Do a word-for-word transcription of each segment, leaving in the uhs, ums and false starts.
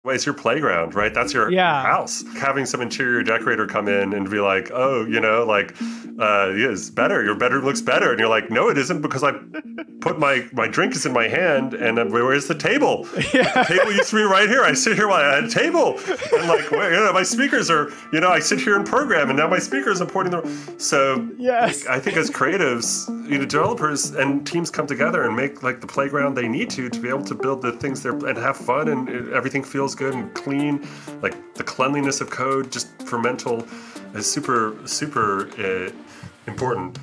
Well, it's your playground, right? That's your Yeah. house. Having some interior decorator come in and be like, oh, you know, like, uh, yeah, it's better. Your bedroom looks better. And you're like, no, it isn't, because I put my, my drink is in my hand, and then where's the table? Yeah. The table used to be right here. I sit here while I had a table. And like, well, you know, my speakers are, you know, I sit here and program, and now my speakers are pointing the. So Yes. I think as creatives, you know, developers and teams come together and make like the playground they need to to be able to build the things there and have fun, and it, everything feels good and clean. Like the cleanliness of code, just for mental, is super super uh, important.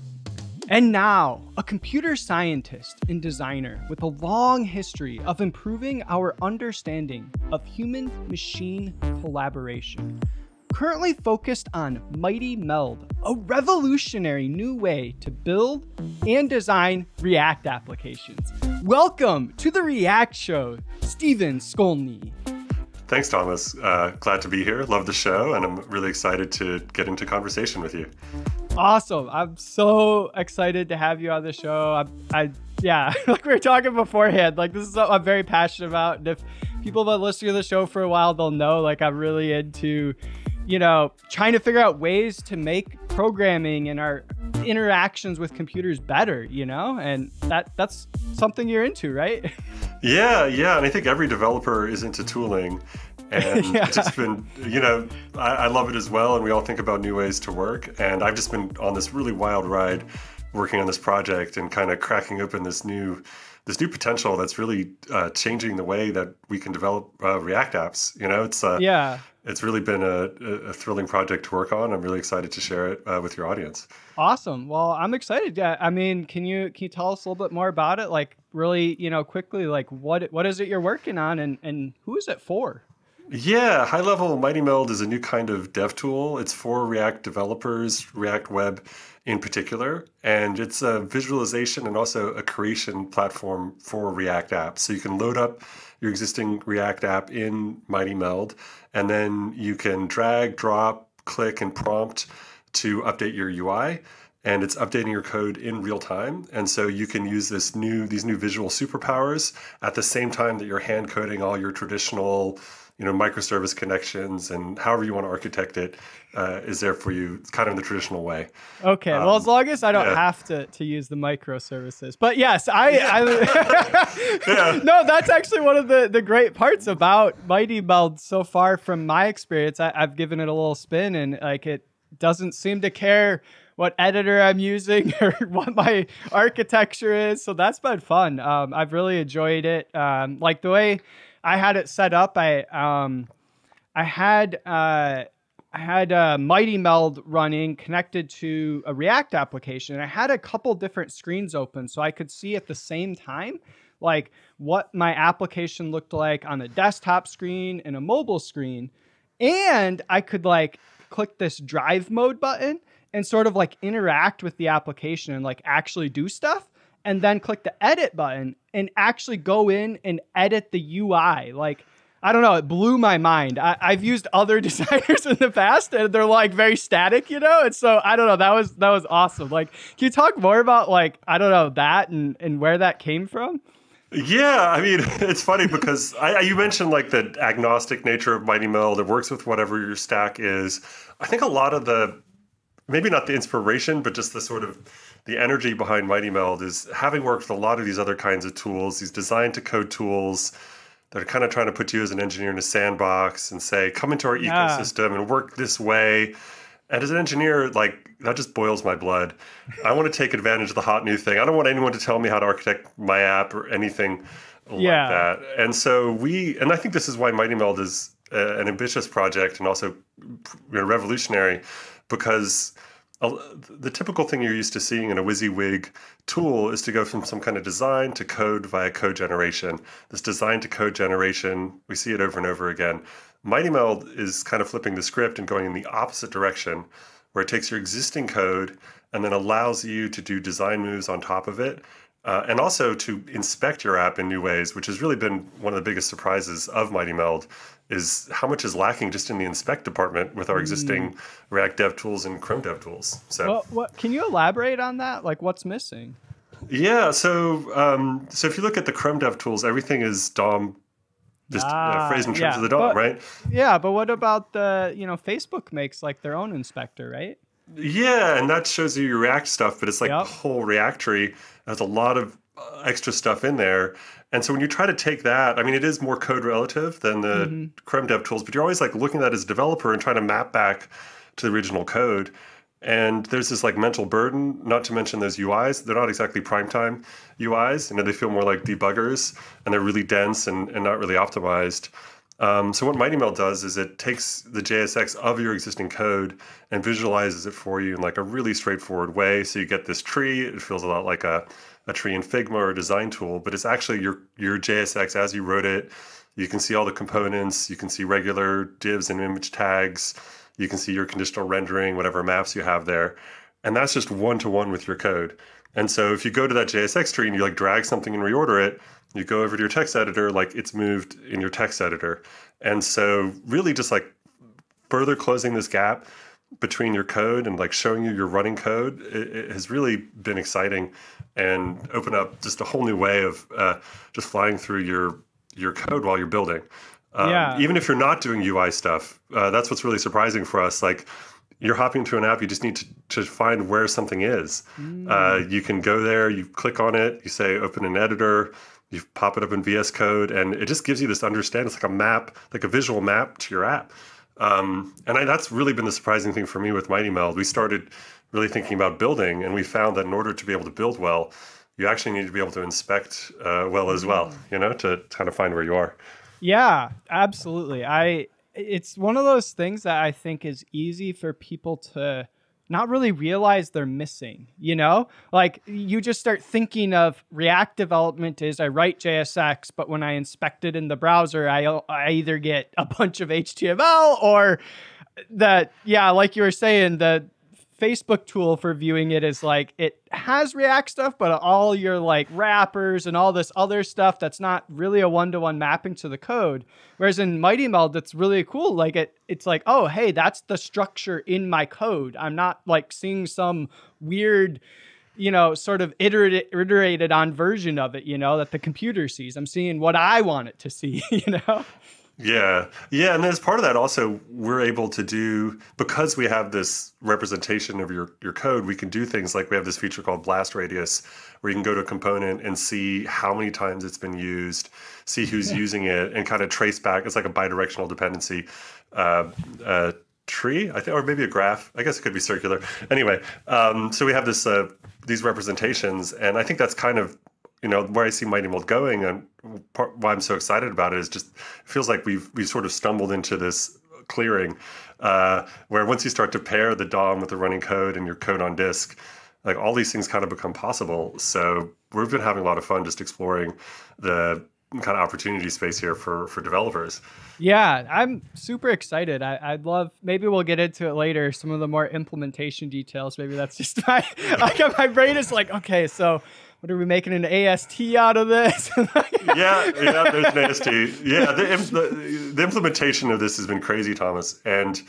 And now, a computer scientist and designer with a long history of improving our understanding of human-machine collaboration. Currently focused on MightyMeld, a revolutionary new way to build and design React applications. Welcome to the React Show, Steven Schkolne. Thanks, Thomas. Uh, glad to be here. Love the show, and I'm really excited to get into conversation with you. Awesome. I'm so excited to have you on the show. I, I yeah, like we were talking beforehand, like this is something I'm very passionate about. And if people have been listening to the show for a while, they'll know like I'm really into, you know, trying to figure out ways to make programming and our interactions with computers better, you know, and that that's something you're into, right? Yeah, yeah. And I think every developer is into tooling. And Yeah. it's just been, you know, I, I love it as well. And we all think about new ways to work. And I've just been on this really wild ride working on this project and kind of cracking open this new this new potential that's really uh, changing the way that we can develop uh, React apps. You know, it's uh, Yeah. it's really been a, a thrilling project to work on. I'm really excited to share it uh, with your audience. Awesome. Well, I'm excited. Yeah. I mean, can you can you tell us a little bit more about it? Like really, you know, quickly, like what what is it you're working on, and and who is it for? Yeah, high level MightyMeld is a new kind of dev tool. It's for React developers, React Web in particular, and it's a visualization and also a creation platform for React apps. So you can load up your existing React app in MightyMeld, and then you can drag, drop, click, and prompt to update your U I. And it's updating your code in real time. And so you can use this new these new visual superpowers at the same time that you're hand coding all your traditional, you know, microservice connections, and however you want to architect it uh, is there for you. It's kind of the traditional way. Okay, Um, well, as long as I don't yeah. have to, to use the microservices. But yes, I, I Yeah. no, that's actually one of the, the great parts about MightyMeld so far from my experience. I, I've given it a little spin, and like it doesn't seem to care what editor I'm using or what my architecture is. So that's been fun. Um, I've really enjoyed it. Um, like the way I had it set up, I um, I had uh, I had uh, MightyMeld running connected to a React application. And I had a couple different screens open so I could see at the same time like what my application looked like on a desktop screen and a mobile screen, and I could like click this drive mode button and sort of like interact with the application and like actually do stuff, and then click the edit button and actually go in and edit the U I. Like, I don't know, it blew my mind. I, I've used other designers in the past and they're like very static, you know? And so I don't know, that was that was awesome. Like, can you talk more about like, I don't know, that and, and where that came from? Yeah, I mean, it's funny because I, I- you mentioned like the agnostic nature of MightyMeld. It works with whatever your stack is. I think a lot of the, maybe not the inspiration, but just the sort of the energy behind MightyMeld is having worked with a lot of these other kinds of tools, these design to code tools that are kind of trying to put you as an engineer in a sandbox and say, come into our Yeah. ecosystem and work this way. And as an engineer, like that just boils my blood. I want to take advantage of the hot new thing. I don't want anyone to tell me how to architect my app or anything like Yeah. that. And so we, and I think this is why MightyMeld is uh, an ambitious project and also, you know, revolutionary, because a- the typical thing you're used to seeing in a WYSIWYG tool is to go from some kind of design to code via code generation. This design to code generation, we see it over and over again. MightyMeld is kind of flipping the script and going in the opposite direction, where it takes your existing code and then allows you to do design moves on top of it, uh, and also to inspect your app in new ways, which has really been one of the biggest surprises of MightyMeld, is how much is lacking just in the inspect department with our existing React Dev tools and Chrome Dev tools. So, Well, what can you elaborate on that? Like, what's missing? yeah, so um, so if you look at the Chrome Dev tools, everything is D O M just uh, Ah, phrased in terms yeah. of the D O M, But right? yeah, but what about the, you know, Facebook makes like their own inspector, right? Yeah, and that shows you your React stuff, but it's like the Yep. whole React tree has a lot of uh, extra stuff in there. And so when you try to take that, I mean, it is more code relative than the Hmm. Chrome dev tools, but you're always like looking at that as a developer and trying to map back to the original code. And there's this like mental burden, not to mention those U Is. They're not exactly primetime U Is. You know, they feel more like debuggers and they're really dense and, and not really optimized. Um, so what MightyMeld does is it takes the J S X of your existing code and visualizes it for you in like a really straightforward way. So you get this tree. It feels a lot like a, a tree in Figma or a design tool, but it's actually your, your J S X as you wrote it. You can see all the components. You can see regular divs and image tags. You can see your conditional rendering, whatever maps you have there. And that's just one-to-one with your code. And so if you go to that J S X tree and you like drag something and reorder it, you go over to your text editor, like it's moved in your text editor. And so really just like further closing this gap between your code and like showing you your running code, it, it has really been exciting and opened up just a whole new way of uh, just flying through your your code while you're building. Um, Yeah. Even if you're not doing U I stuff, uh, that's what's really surprising for us. Like you're hopping to an app, you just need to, to find where something is. Mm. Uh, you can go there, you click on it, you say open an editor, you pop it up in V S Code, and it just gives you this understanding. It's like a map, like a visual map to your app. Um, and I, that's really been the surprising thing for me with MightyMeld. We started really thinking about building, and we found that in order to be able to build well, you actually need to be able to inspect uh, well as well, you know, to kind of find where you are. Yeah, absolutely. I it's one of those things that I think is easy for people to not really realize they're missing, you know? Like you just start thinking of React development is I write J S X, but when I inspect it in the browser, I I either get a bunch of H T M L or that, yeah, like you were saying, the Facebook tool for viewing it is like it has React stuff, but all your like wrappers and all this other stuff that's not really a one-to-one mapping to the code. Whereas in MightyMeld, it's really cool. Like it, it's like, oh, hey, that's the structure in my code. I'm not like seeing some weird, you know, sort of iterated, iterated on version of it, you know, that the computer sees. I'm seeing what I want it to see, you know? Yeah. Yeah. And as part of that, also, we're able to do, because we have this representation of your, your code, we can do things like we have this feature called Blast Radius, where you can go to a component and see how many times it's been used, see who's using it, and kind of trace back. It's like a bidirectional dependency uh, uh, tree, I think, or maybe a graph. I guess it could be circular. Anyway, um, so we have this uh, these representations, and I think that's kind of, you know, where I see MightyMeld going, and part, why I'm so excited about it is just it feels like we've we've sort of stumbled into this clearing uh, where once you start to pair the D O M with the running code and your code on disk, like all these things kind of become possible. So we've been having a lot of fun just exploring the kind of opportunity space here for for developers. Yeah, I'm super excited. I, I'd love, maybe we'll get into it later, some of the more implementation details. Maybe that's just my, like my brain is like, okay, so what are we making an A S T out of this? yeah, yeah, there's an A S T. Yeah, the, the, the implementation of this has been crazy, Thomas. And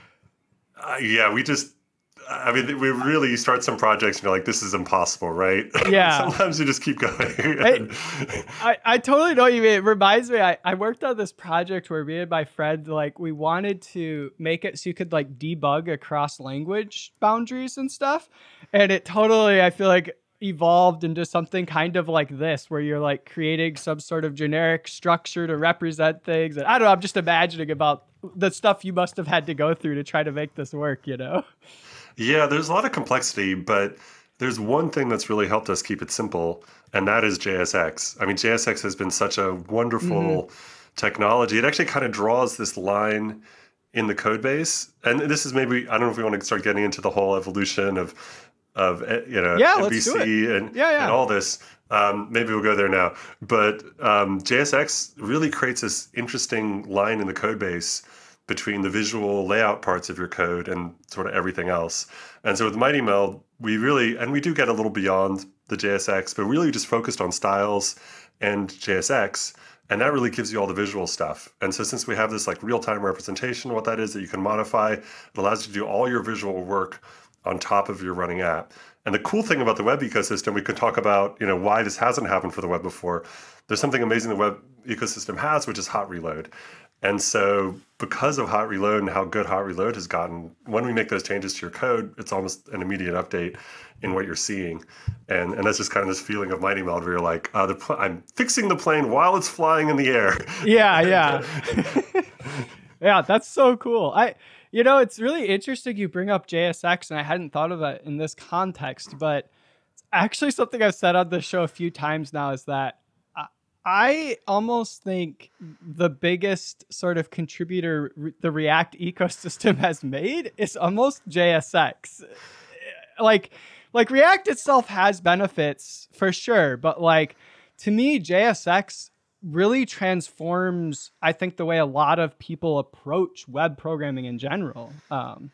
uh, yeah, we just, I mean, we really start some projects and you're like, this is impossible, right? Yeah. Sometimes you just keep going. I, I, I totally know what you mean. It reminds me, I, I worked on this project where me and my friend, like, we wanted to make it so you could, like, debug across language boundaries and stuff. And it totally, I feel like, evolved into something kind of like this, where you're, like, creating some sort of generic structure to represent things. And I don't know, I'm just imagining about the stuff you must have had to go through to try to make this work, you know? Yeah, there's a lot of complexity, but there's one thing that's really helped us keep it simple, and that is J S X. I mean, J S X has been such a wonderful mm-hmm. technology. It actually kind of draws this line in the code base. And this is maybe, I don't know if we want to start getting into the whole evolution of, of you know, yeah, M V C and, yeah, yeah. and all this. Um, maybe we'll go there now. But um, J S X really creates this interesting line in the code base between the visual layout parts of your code and sort of everything else. And so with MightyMeld, we really, and we do get a little beyond the J S X, but really just focused on styles and J S X. And that really gives you all the visual stuff. And so since we have this like real-time representation of what that is that you can modify, it allows you to do all your visual work on top of your running app. And the cool thing about the web ecosystem, we could talk about, you know, why this hasn't happened for the web before. There's something amazing the web ecosystem has, which is hot reload. And so because of hot reload and how good hot reload has gotten, when we make those changes to your code, it's almost an immediate update in what you're seeing. And and that's just kind of this feeling of MightyMeld where you're like, uh, the pl- I'm fixing the plane while it's flying in the air. Yeah, yeah. Yeah, that's so cool. I, you know, it's really interesting you bring up J S X, and I hadn't thought of it in this context, but it's actually something I've said on the show a few times now is that I almost think the biggest sort of contributor the React ecosystem has made is almost J S X. Like, like React itself has benefits for sure, but like to me, J S X really transforms, I think, the way a lot of people approach web programming in general. Um,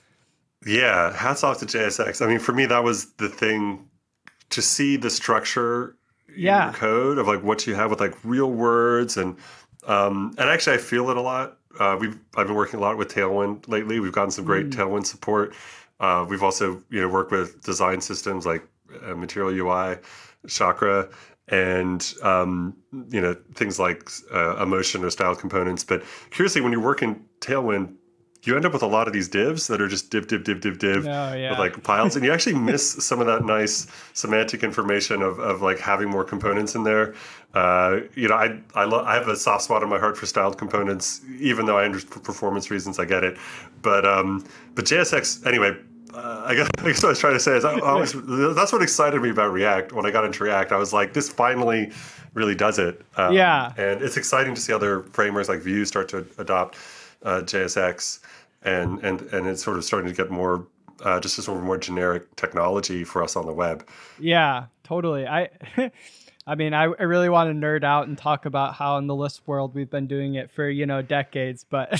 yeah, hats off to J S X. I mean, for me, that was the thing to see the structure yeah. in your code of like what you have with like real words and um, and actually I feel it a lot. Uh, we've I've been working a lot with Tailwind lately. We've gotten some great mm. Tailwind support. Uh, we've also you know worked with design systems like uh, Material U I, Chakra, and um, you know things like uh, emotion or style components. But curiously, when you work in Tailwind, you end up with a lot of these divs that are just div, div, div, div, div oh, yeah. with like piles. And you actually miss some of that nice semantic information of, of like having more components in there. Uh, you know, I I, lo- I have a soft spot in my heart for styled components, even though I understand for performance reasons, I get it. But um, but J S X, anyway, uh, I, guess, I guess what I was trying to say is I always, that's what excited me about React. When I got into React, I was like, this finally really does it. Um, yeah. And it's exciting to see other frameworks like Vue start to adopt uh, J S X. And, and and it's sort of starting to get more, uh, just a sort of more generic technology for us on the web. Yeah, totally. I I mean, I, I really want to nerd out and talk about how in the Lisp world we've been doing it for, you know, decades, but...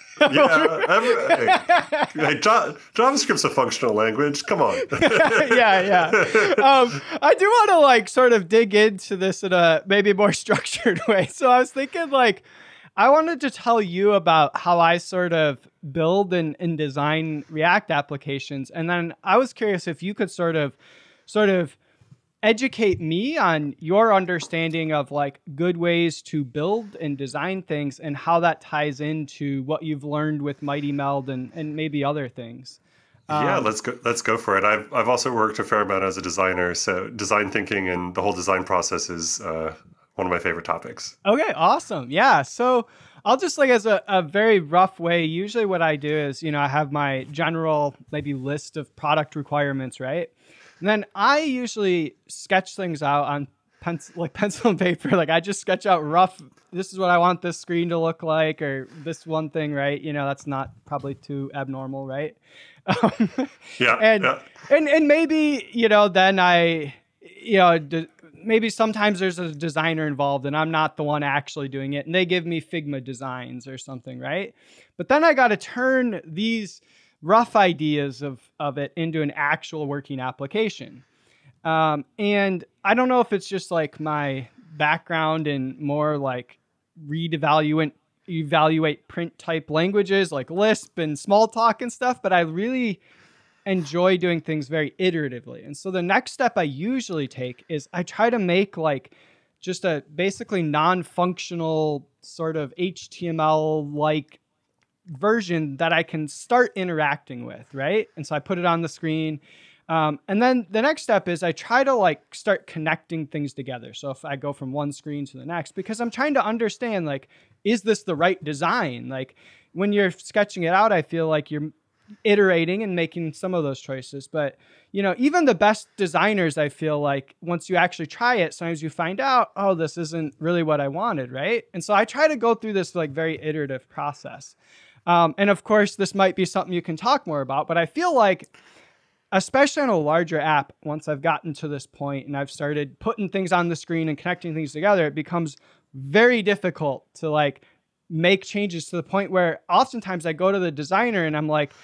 yeah, every, hey, hey, JavaScript's a functional language. Come on. yeah, yeah. Um, I do want to like sort of dig into this in a maybe more structured way. So I was thinking like, I wanted to tell you about how I sort of build and, and design React applications. And then I was curious if you could sort of, sort of educate me on your understanding of like good ways to build and design things and how that ties into what you've learned with MightyMeld and, and maybe other things. Yeah, Um, let's go. Let's go for it. I've I've also worked a fair amount as a designer, so design thinking and the whole design process is uh, one of my favorite topics. Okay, awesome. Yeah. So I'll just like as a, a very rough way, usually what I do is, you know, I have my general maybe list of product requirements, right? And then I usually sketch things out on pencil, like pencil and paper. Like I just sketch out rough, this is what I want this screen to look like, or this one thing, right? You know, that's not probably too abnormal, right? Um, yeah. And, yeah. and, and maybe, you know, then I, you know, d- maybe sometimes there's a designer involved and I'm not the one actually doing it and they give me Figma designs or something, right? But then I got to turn these rough ideas of, of it into an actual working application. Um, and I don't know if it's just like my background in more like read, evaluate, evaluate print type languages like Lisp and Smalltalk and stuff, but I really enjoy doing things very iteratively. And so the next step I usually take is I try to make like just a basically non-functional sort of H T M L-like version that I can start interacting with, right? And so I put it on the screen. Um, and then the next step is I try to like start connecting things together. So if I go from one screen to the next, because I'm trying to understand like, is this the right design? Like when you're sketching it out, I feel like you're iterating and making some of those choices. But, you know, even the best designers, I feel like once you actually try it, sometimes you find out, oh, this isn't really what I wanted, right? And so I try to go through this like very iterative process. Um, and of course, this might be something you can talk more about, but I feel like, especially on a larger app, once I've gotten to this point and I've started putting things on the screen and connecting things together, it becomes very difficult to like make changes to the point where oftentimes I go to the designer and I'm like,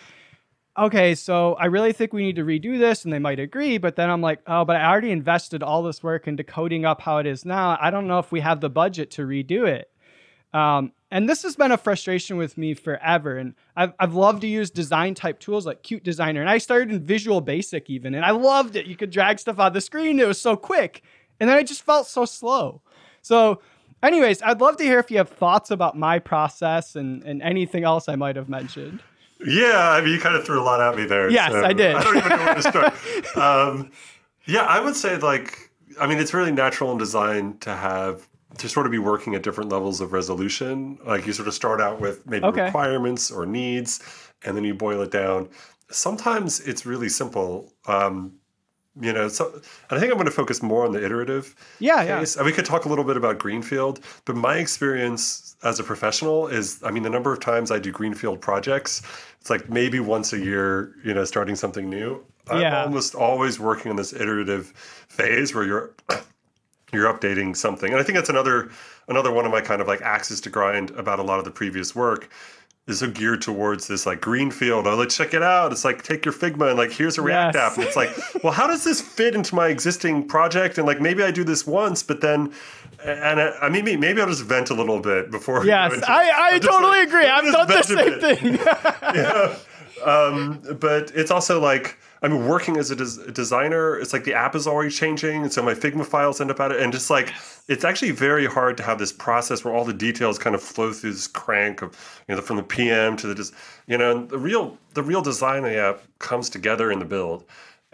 okay, so I really think we need to redo this. And they might agree, but then I'm like, oh, but I already invested all this work into coding up how it is now. I don't know if we have the budget to redo it. Um, and this has been a frustration with me forever. And I've, I've loved to use design type tools like Qt Designer. And I started in Visual Basic even, and I loved it. You could drag stuff on the screen. It was so quick. And then I just felt so slow. So anyways, I'd love to hear if you have thoughts about my process and, and anything else I might have mentioned. Yeah, I mean, you kind of threw a lot at me there. Yes, so I did. I don't even know where to start. um, yeah, I would say like, I mean, it's really natural in design to have, to sort of be working at different levels of resolution. Like you sort of start out with maybe Okay. requirements or needs, and then you boil it down. Sometimes it's really simple. Um, you know, so and I think I'm going to focus more on the iterative Yeah, case. yeah. And we could talk a little bit about Greenfield, but my experience as a professional is, I mean, the number of times I do Greenfield projects, it's like maybe once a year, you know, starting something new. I'm Yeah. almost always working on this iterative phase where you're you're updating something. And I think that's another another one of my kind of like axes to grind about a lot of the previous work is so geared towards this like greenfield. Oh, let's check it out. It's like, take your Figma and like, here's a React Yes. app. And it's like, well, how does this fit into my existing project? And like, maybe I do this once, but then, and I, I mean, maybe I'll just vent a little bit before. Yes, into, I, I I'm just totally like, agree. let I've me done the just vent a same bit. thing. Yeah. Um, but it's also like, I mean, working as a, des- a designer, it's like the app is already changing. And so my Figma files end up at it. And just like, it's actually very hard to have this process where all the details kind of flow through this crank of, you know, from the P M to the, des- you know, and the real, the real design of the app comes together in the build.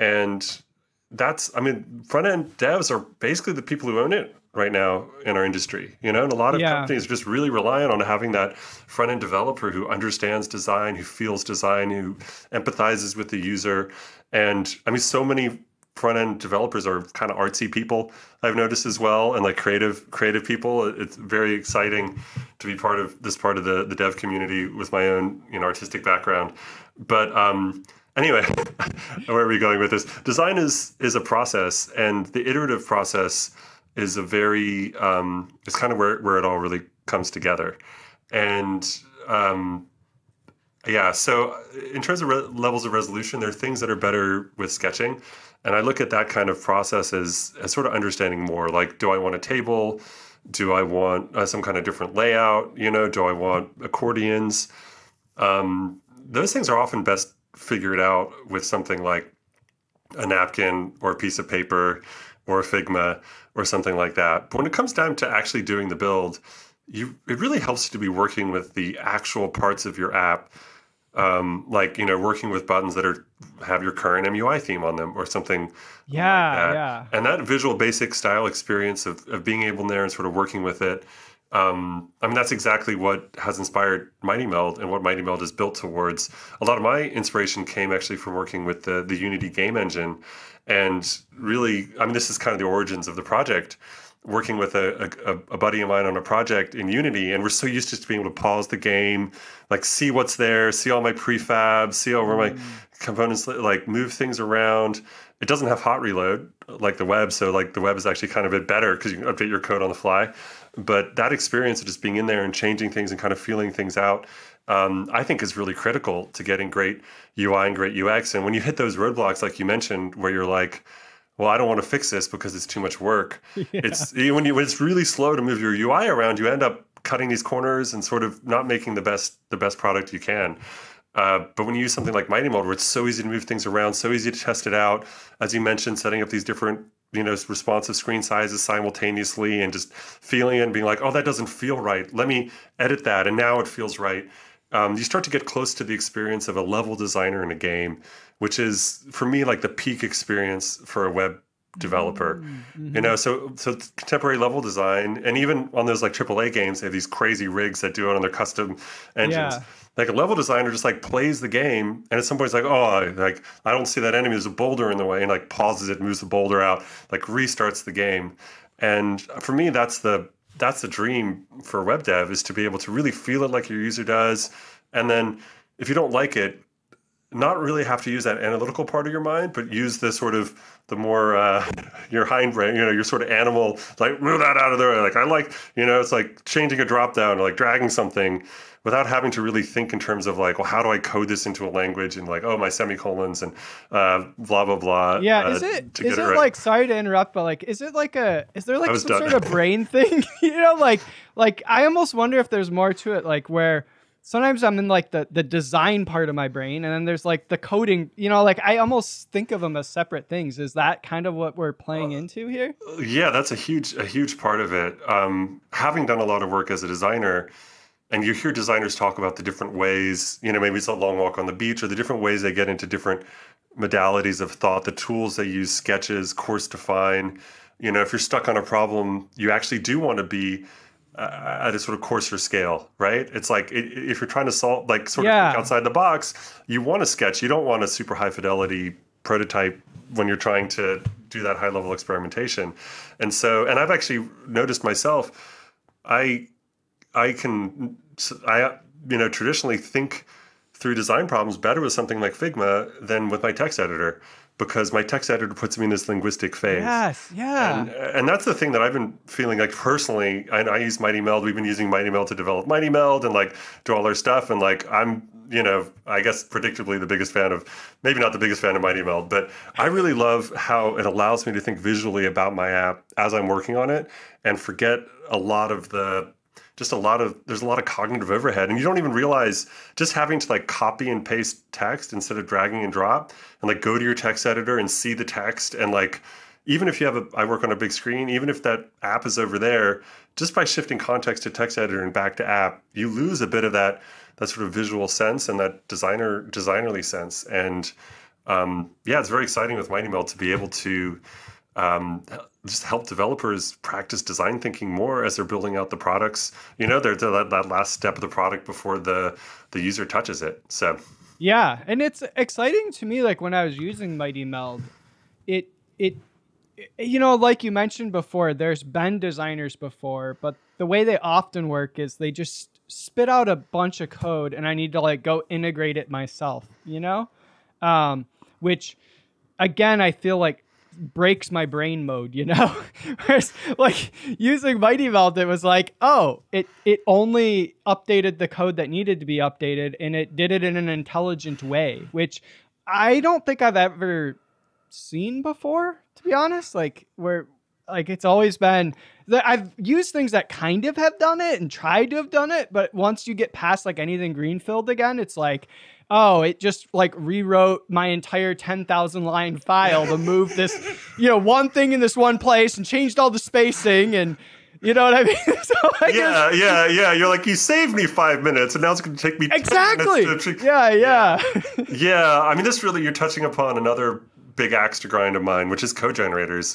And that's, I mean, front end devs are basically the people who own it right now in our industry, you know, and a lot of Yeah. companies are just really reliant on having that front end developer who understands design, who feels design, who empathizes with the user. And I mean, so many front end developers are kind of artsy people, I've noticed as well, and like creative creative people. It's very exciting to be part of this part of the, the dev community with my own, you know, artistic background. But um, anyway, where are we going with this? Design is is a process, and the iterative process is a very, um, it's kind of where, where it all really comes together. And um, yeah, so in terms of re- levels of resolution, there are things that are better with sketching. And I look at that kind of process as, as sort of understanding more, like, do I want a table? Do I want uh, some kind of different layout? You know, do I want accordions? Um, those things are often best figured out with something like a napkin or a piece of paper or a Figma or something like that. But when it comes down to actually doing the build, you it really helps you to be working with the actual parts of your app, um, like, you know, working with buttons that are have your current M U I theme on them or something Yeah, like that. yeah. And that Visual Basic style experience of, of being able there and sort of working with it, um, I mean, that's exactly what has inspired MightyMeld and what MightyMeld is built towards. A lot of my inspiration came actually from working with the, the Unity game engine. And really, I mean, this is kind of the origins of the project, working with a, a, a buddy of mine on a project in Unity. And we're so used to being able to pause the game, like see what's there, see all my prefabs, see over my components, like move things around. It doesn't have hot reload like the web. So like the web is actually kind of a bit better because you can update your code on the fly. But that experience of just being in there and changing things and kind of feeling things out, um, I think is really critical to getting great U I and great U X. And when you hit those roadblocks, like you mentioned, where you're like, well, I don't want to fix this because it's too much work. Yeah. It's when, you, when it's really slow to move your U I around, you end up cutting these corners and sort of not making the best the best product you can. Uh, but when you use something like MightyMeld, where it's so easy to move things around, so easy to test it out, as you mentioned, setting up these different, you know, responsive screen sizes simultaneously and just feeling it and being like, oh, that doesn't feel right. Let me edit that. And now it feels right. Um, you start to get close to the experience of a level designer in a game, which is, for me, like the peak experience for a web developer. Mm-hmm. You know, so so contemporary level design, and even on those like triple A games, they have these crazy rigs that do it on their custom engines. Yeah. Like a level designer just like plays the game, and at some point it's like, oh, like I don't see that enemy. There's a boulder in the way, and like pauses it, moves the boulder out, like restarts the game. And for me, that's the that's the dream for web dev, is to be able to really feel it like your user does. And then if you don't like it, not really have to use that analytical part of your mind, but use the sort of the more uh, your hindbrain, you know, your sort of animal, like move that out of there. Like I like, you know, it's like changing a drop down or like dragging something without having to really think in terms of like, well, how do I code this into a language and like, oh, my semicolons and uh, blah blah blah. Yeah, uh, is it to is get it it right. like, sorry to interrupt, but like, is it like a is there like was some done. sort of brain thing? You know, like like I almost wonder if there's more to it, like where sometimes I'm in like the the design part of my brain, and then there's like the coding. You know, like I almost think of them as separate things. Is that kind of what we're playing into here? Yeah, that's a huge a huge part of it. Um, having done a lot of work as a designer, and you hear designers talk about the different ways, you know, maybe it's a long walk on the beach or the different ways they get into different modalities of thought, the tools they use, sketches, course define. You know, if you're stuck on a problem, you actually do want to be uh, at a sort of coarser scale, right? It's like it, if you're trying to solve, like sort Yeah. of think outside the box, you want a sketch. You don't want a super high fidelity prototype when you're trying to do that high level experimentation. And so, and I've actually noticed myself, I I can, I, you know, traditionally think through design problems better with something like Figma than with my text editor, because my text editor puts me in this linguistic phase. Yes, yeah. And, and that's the thing that I've been feeling like personally. I, I use MightyMeld. We've been using MightyMeld to develop MightyMeld and like do all our stuff. And like, I'm, you know, I guess predictably the biggest fan of, maybe not the biggest fan of MightyMeld, but I really love how it allows me to think visually about my app as I'm working on it and forget a lot of the, just a lot of, there's a lot of cognitive overhead, and you don't even realize just having to like copy and paste text instead of dragging and drop and like go to your text editor and see the text. And like, even if you have a, I work on a big screen, even if that app is over there, just by shifting context to text editor and back to app, you lose a bit of that, that sort of visual sense and that designer, designerly sense. And um, yeah, it's very exciting with MightyMeld to be able to um, just help developers practice design thinking more as they're building out the products. You know, they're, they're that, that last step of the product before the, the user touches it. So Yeah, and it's exciting to me. Like when I was using MightyMeld, it it you know, like you mentioned before, there's been designers before, but the way they often work is they just spit out a bunch of code, and I need to like go integrate it myself. You know, um, which again I feel like breaks my brain mode, you know. Whereas like using MightyMeld, it was like, oh, it it only updated the code that needed to be updated, and it did it in an intelligent way, which I don't think I've ever seen before, to be honest. Like where like it's always been that I've used things that kind of have done it and tried to have done it, but once you get past like anything greenfield again, it's like, oh, it just like rewrote my entire ten thousand line file to move this, you know, one thing in this one place and changed all the spacing, and you know what I mean? So I yeah, guess, yeah, yeah. You're like, you saved me five minutes and now it's going to take me exactly. ten minutes to... Yeah, yeah. yeah. Yeah, I mean, this really, you're touching upon another big axe to grind of mine, which is code generators.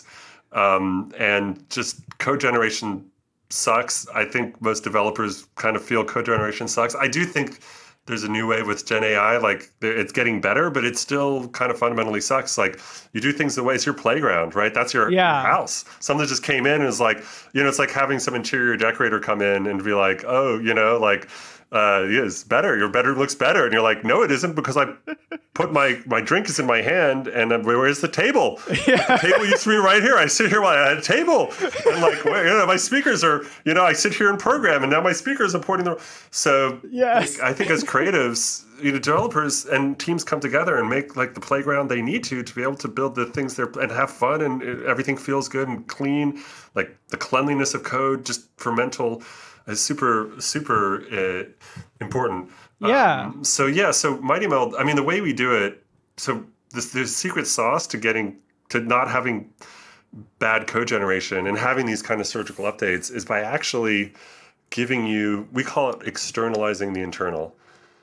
Um, and just code generation sucks. I think most developers kind of feel code generation sucks. I do think there's a new wave with Gen A I, like it's getting better, but it still kind of fundamentally sucks. Like you do things the way it's your playground, right? That's your, yeah. your house. Something just came in and is like, you know, it's like having some interior decorator come in and be like, oh, you know, like, uh, yeah, it's better. Your bedroom looks better. And you're like, no, it isn't, because I put my, my drink is in my hand and then where's the table? Yeah. The table used to be right here. I sit here while I had a table. And like, where, you know, my speakers are, you know, I sit here and program and now my speakers are pointing the, so yes. like, I think as creatives, you know, developers and teams come together and make like the playground they need to, to be able to build the things they're, and have fun, and everything feels good and clean. Like the cleanliness of code, just for mental, is super, super uh, important. Yeah. Um, so yeah, so MightyMeld, I mean, the way we do it, so this, the secret sauce to getting, to not having bad code generation and having these kind of surgical updates is by actually giving you, we call it externalizing the internal.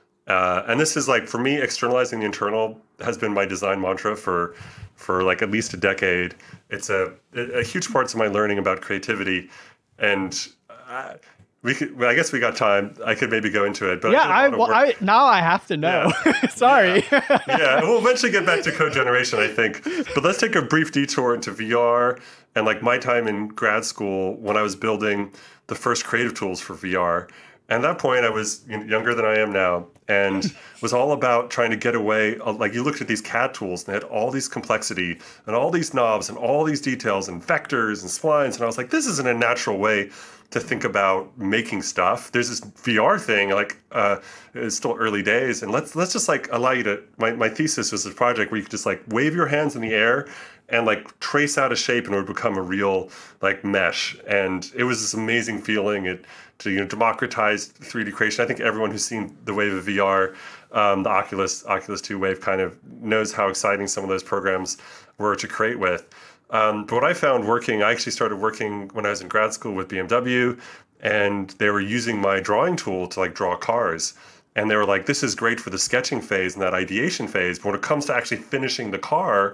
Uh, and this is like, for me, externalizing the internal has been my design mantra for, for like at least a decade. It's a, a huge parts of my learning about creativity. And uh, we could, well, I guess we got time. I could maybe go into it, but yeah, I, well, I now I have to know. Yeah. Sorry. Yeah. Yeah, we'll eventually get back to code generation, I think. But let's take a brief detour into V R and like my time in grad school when I was building the first creative tools for V R. at that point, I was younger than I am now, and was all about trying to get away. Like you looked at these C A D tools, and they had all these complexity, and all these knobs, and all these details, and vectors, and splines, and I was like, this isn't a natural way to think about making stuff. There's this V R thing, like uh, it's still early days, and let's let's just like allow you to. My my thesis was a project where you could just like wave your hands in the air and like trace out a shape, and it would become a real like mesh. And it was this amazing feeling. It to you know democratized three D creation. I think everyone who's seen the wave of V R, um, the Oculus Oculus two wave, kind of knows how exciting some of those programs were to create with. Um, but what I found working, I actually started working when I was in grad school with B M W, and they were using my drawing tool to like draw cars. And they were like, this is great for the sketching phase and that ideation phase. But when it comes to actually finishing the car,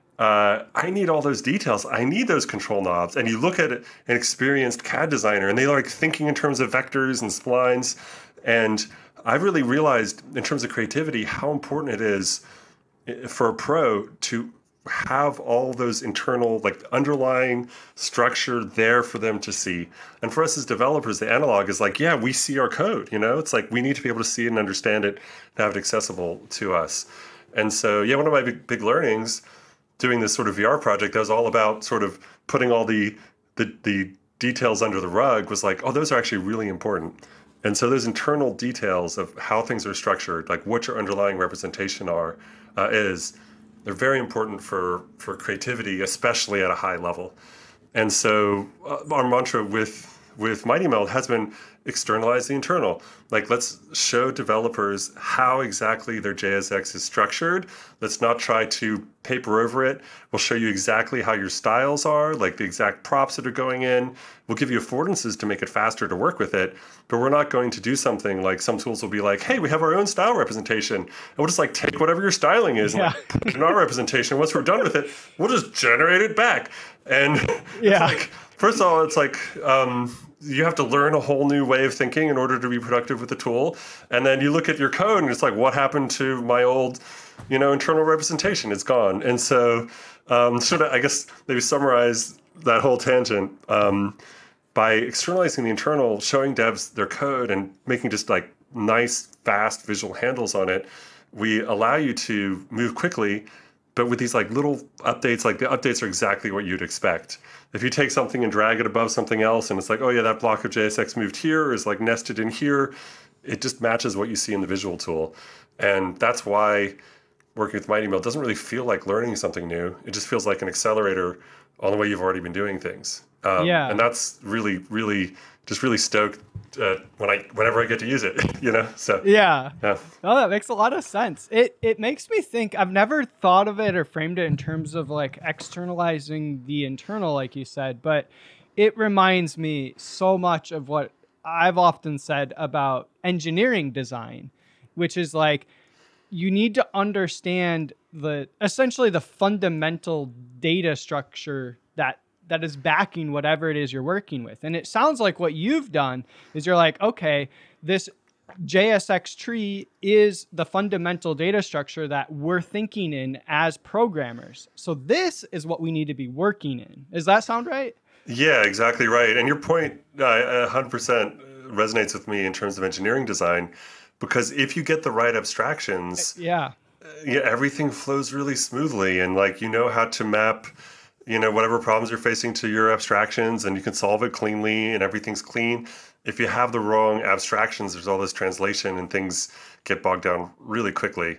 uh, I need all those details. I need those control knobs. And you look at an experienced C A D designer, and they like thinking in terms of vectors and splines. And I've really realized in terms of creativity how important it is for a pro to have all those internal, like underlying structure there for them to see. And for us as developers, the analog is like, yeah, we see our code, you know, it's like we need to be able to see it and understand it and have it accessible to us. And so, yeah, one of my big, big learnings doing this sort of V R project that was all about sort of putting all the, the, the details under the rug was like, oh, those are actually really important. And so those internal details of how things are structured, like what your underlying representation are, uh, is, they're very important for, for creativity, especially at a high level. And so uh, our mantra with, with MightyMeld has been externalize the internal. Like, let's show developers how exactly their J S X is structured. Let's not try to paper over it. We'll show you exactly how your styles are, like the exact props that are going in. We'll give you affordances to make it faster to work with it, but we're not going to do something like some tools will be like, hey, we have our own style representation, and we'll just like take whatever your styling is and yeah. like put it in our representation. Once we're done with it, we'll just generate it back. And yeah. like, first of all, it's like, um, you have to learn a whole new way of thinking in order to be productive with the tool. And then you look at your code and it's like, what happened to my old, you know, internal representation? It's gone. And so um, should I, I guess maybe summarize that whole tangent um, by externalizing the internal, showing devs their code and making just like nice, fast visual handles on it. We allow you to move quickly, but with these like little updates, like the updates are exactly what you'd expect. If you take something and drag it above something else and it's like, oh yeah, that block of J S X moved here, or is like nested in here, it just matches what you see in the visual tool. And that's why working with MightyMeld doesn't really feel like learning something new. It just feels like an accelerator on the way you've already been doing things. Um, yeah. And that's really, really, just really stoked uh, when I, whenever I get to use it, you know? So yeah. yeah. Oh, that makes a lot of sense. It it makes me think, I've never thought of it or framed it in terms of like externalizing the internal, like you said, but it reminds me so much of what I've often said about engineering design, which is like, you need to understand the, essentially the fundamental data structure that that is backing whatever it is you're working with. And it sounds like what you've done is you're like, okay, this J S X tree is the fundamental data structure that we're thinking in as programmers. So this is what we need to be working in. Does that sound right? Yeah, exactly right. And your point uh, one hundred percent resonates with me in terms of engineering design, because if you get the right abstractions, yeah, yeah, everything flows really smoothly. And like, you know how to map, you know, whatever problems you're facing to your abstractions, and you can solve it cleanly and everything's clean. If you have the wrong abstractions, there's all this translation and things get bogged down really quickly.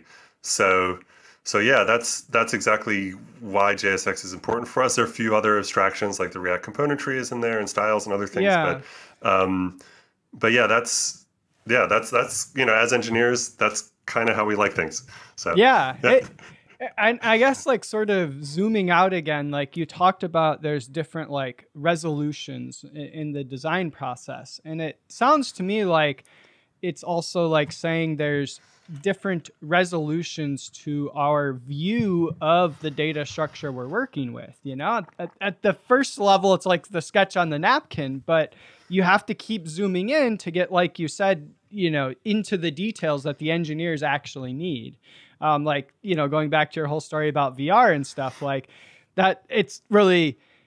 So, so yeah, that's that's exactly why J S X is important for us. There are a few other abstractions like the React component tree is in there and styles and other things. Yeah. But, um, but yeah, that's, yeah, that's, that's, you know, as engineers, that's kind of how we like things. So yeah. yeah. It, And I guess like sort of zooming out again, like you talked about, there's different like resolutions in the design process. And it sounds to me like it's also like saying there's different resolutions to our view of the data structure we're working with. You know, at, at the first level, it's like the sketch on the napkin, but you have to keep zooming in to get, like you said, you know, into the details that the engineers actually need. Um, like, you know, going back to your whole story about V R and stuff like that, it's really,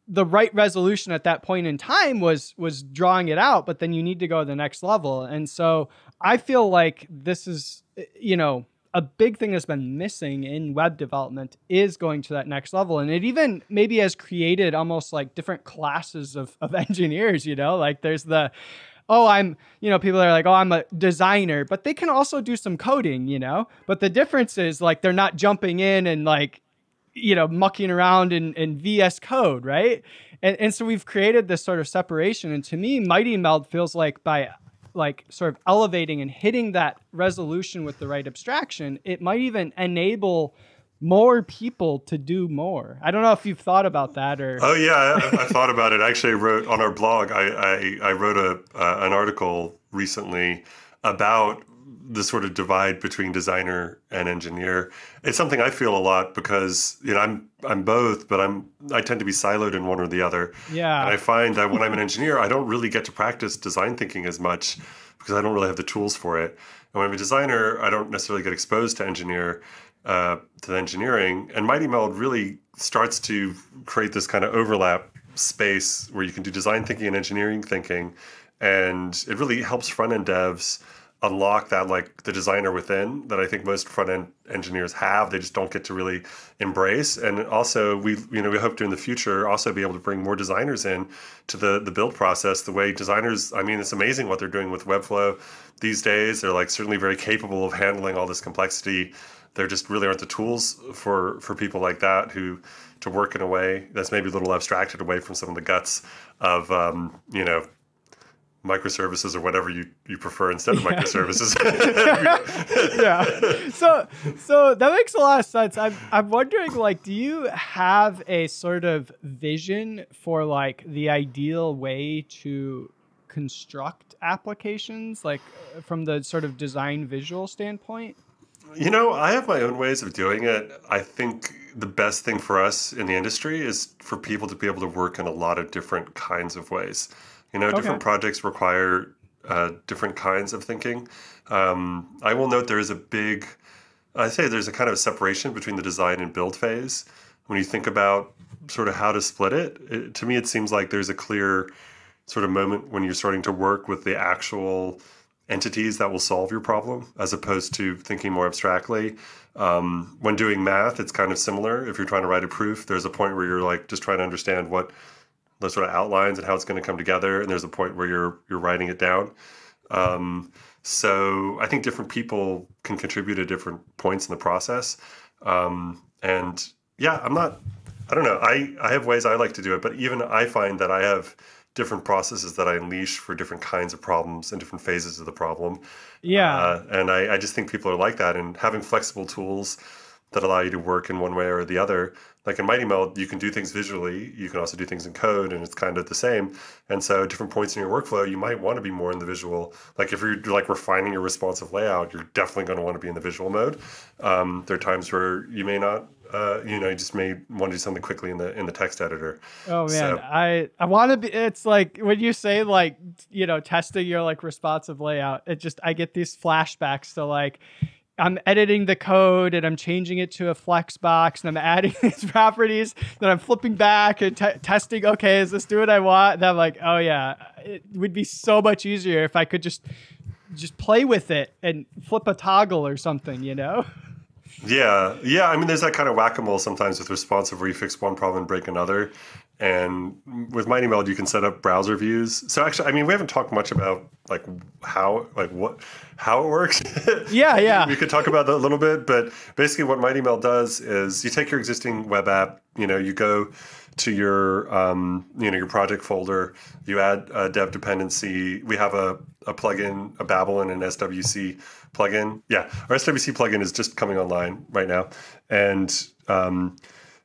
the right resolution at that point in time was was drawing it out, but then you need to go to the next level. And so I feel like this is, you know, a big thing that's been missing in web development is going to that next level. And it even maybe has created almost like different classes of, of engineers, you know, like there's the, oh, I'm, you know, people are like, oh, I'm a designer, but they can also do some coding, you know, but the difference is like, they're not jumping in and like, you know, mucking around in, in V S Code, right? And, and so we've created this sort of separation. And to me, MightyMeld feels like by like sort of elevating and hitting that resolution with the right abstraction, it might even enable more people to do more. I don't know if you've thought about that or. Oh yeah, I, I thought about it. Actually, I wrote on our blog. I I, I wrote a uh, an article recently about the sort of divide between designer and engineer. It's something I feel a lot because, you know, I'm I'm both, but I'm I tend to be siloed in one or the other. Yeah. And I find that when I'm an engineer, I don't really get to practice design thinking as much because I don't really have the tools for it. And when I'm a designer, I don't necessarily get exposed to engineer uh, to the engineering. And MightyMeld really starts to create this kind of overlap space where you can do design thinking and engineering thinking, and it really helps front end devs unlock that, like the designer within that I think most front end engineers have. They just don't get to really embrace. And also, we you know we hope to in the future also be able to bring more designers in to the the build process. The way designers, I mean, it's amazing what they're doing with Webflow these days. They're like certainly very capable of handling all this complexity. There just really aren't the tools for for people like that who to work in a way that's maybe a little abstracted away from some of the guts of um, you know. microservices or whatever you, you prefer instead of yeah. microservices. yeah. So so that makes a lot of sense. I'm I'm wondering, like, do you have a sort of vision for like the ideal way to construct applications, like from the sort of design visual standpoint? You know, I have my own ways of doing it. I think the best thing for us in the industry is for people to be able to work in a lot of different kinds of ways. You know, different Okay. projects require uh, different kinds of thinking. Um, I will note there is a big, I say there's a kind of separation between the design and build phase. When you think about sort of how to split it, it, to me, it seems like there's a clear sort of moment when you're starting to work with the actual entities that will solve your problem, as opposed to thinking more abstractly. Um, when doing math, it's kind of similar. If you're trying to write a proof, there's a point where you're like just trying to understand what the sort of outlines and how it's going to come together, and there's a point where you're you're writing it down. Um, so I think different people can contribute at different points in the process. Um, and yeah, I'm not, I don't know. I, I have ways I like to do it, but even I find that I have different processes that I unleash for different kinds of problems and different phases of the problem. Yeah. Uh, and I, I just think people are like that, and having flexible tools that allow you to work in one way or the other. Like in MightyMeld, you can do things visually. You can also do things in code, and it's kind of the same. And so at different points in your workflow, you might want to be more in the visual. Like if you're like refining your responsive layout, you're definitely going to want to be in the visual mode. Um, there are times where you may not, uh, you know, you just may want to do something quickly in the in the text editor. Oh man, So, I I want to be. It's like when you say like, you know, testing your like responsive layout. It just I get these flashbacks to like, I'm editing the code and I'm changing it to a flex box and I'm adding these properties. Then I'm flipping back and t- testing. Okay, is this do what I want? And I'm like, oh yeah, it would be so much easier if I could just just play with it and flip a toggle or something, you know? Yeah, yeah. I mean, there's that kind of whack-a-mole sometimes with responsive where you fix one problem and break another. And with MightyMeld, you can set up browser views. So actually, I mean, we haven't talked much about like how, like what, how it works. Yeah, yeah. We could talk about that a little bit, but basically, what MightyMeld does is you take your existing web app, you know, you go to your, um, you know, your project folder, you add a dev dependency. We have a, a plugin, a Babel and an S W C plugin. Yeah, our S W C plugin is just coming online right now, and um,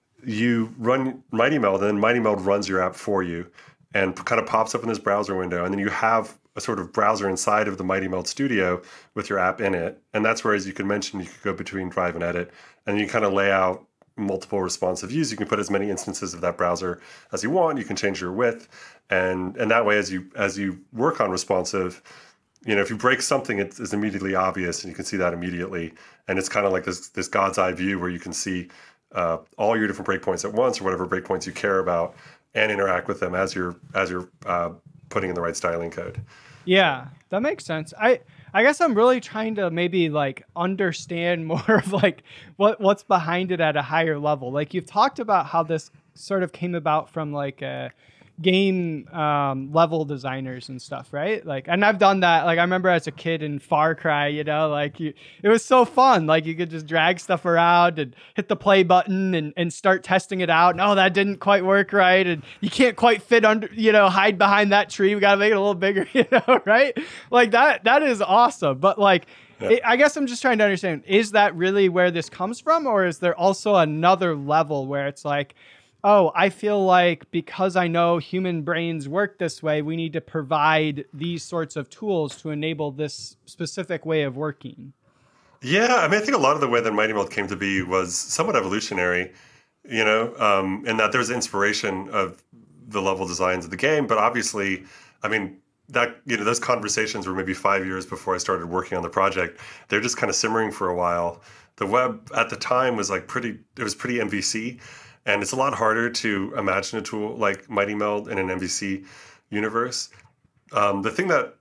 you run MightyMeld, and then MightyMeld runs your app for you and kind of pops up in this browser window. And then you have a sort of browser inside of the MightyMeld Studio with your app in it. And that's where, as you can mention, you could go between Drive and Edit. And you kind of lay out multiple responsive views. You can put as many instances of that browser as you want. You can change your width. And and that way, as you as you work on responsive, you know, if you break something, it's, it's immediately obvious, and you can see that immediately. And it's kind of like this this God's eye view where you can see Uh, all your different breakpoints at once, or whatever breakpoints you care about, and interact with them as you're as you're uh, putting in the right styling code. Yeah, that makes sense. I I guess I'm really trying to maybe like understand more of like what what's behind it at a higher level. Like you've talked about how this sort of came about from like a game um, level designers and stuff, right? Like, and I've done that. Like, I remember as a kid in Far Cry, you know, like you, it was so fun. Like, you could just drag stuff around and hit the play button and, and start testing it out. No, that didn't quite work right, and you can't quite fit under, you know, hide behind that tree. We got to make it a little bigger, you know, right? Like that. That is awesome. But like, yeah. it, I guess I'm just trying to understand: is that really where this comes from, or is there also another level where it's like, oh, I feel like because I know human brains work this way, we need to provide these sorts of tools to enable this specific way of working? Yeah, I mean, I think a lot of the way that MightyMeld came to be was somewhat evolutionary, you know, um, in that there's inspiration of the level designs of the game. But obviously, I mean, that, you know, those conversations were maybe five years before I started working on the project. They're just kind of simmering for a while. The web at the time was like pretty, it was pretty M V C. And it's a lot harder to imagine a tool like MightyMeld in an M V C universe. Um, the thing that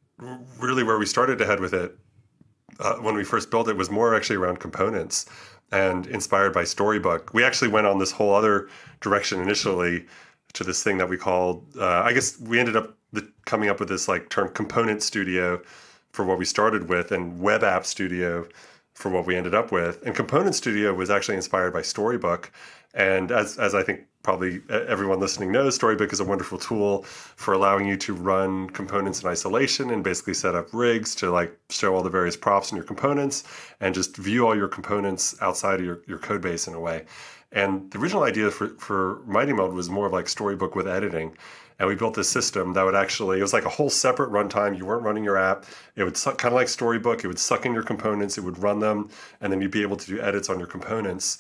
really where we started to head with it uh, when we first built it was more actually around components and inspired by Storybook. We actually went on this whole other direction initially to this thing that we called, uh, I guess we ended up the, coming up with this like term component studio for what we started with, and web app studio for what we ended up with. And component studio was actually inspired by Storybook. And as, as I think probably everyone listening knows, Storybook is a wonderful tool for allowing you to run components in isolation and basically set up rigs to like show all the various props in your components and just view all your components outside of your, your code base in a way. And the original idea for, for MightyMeld was more of like Storybook with editing. And we built this system that would actually, it was like a whole separate runtime. You weren't running your app. It would suck, kind of like Storybook. It would suck in your components. It would run them. And then you'd be able to do edits on your components.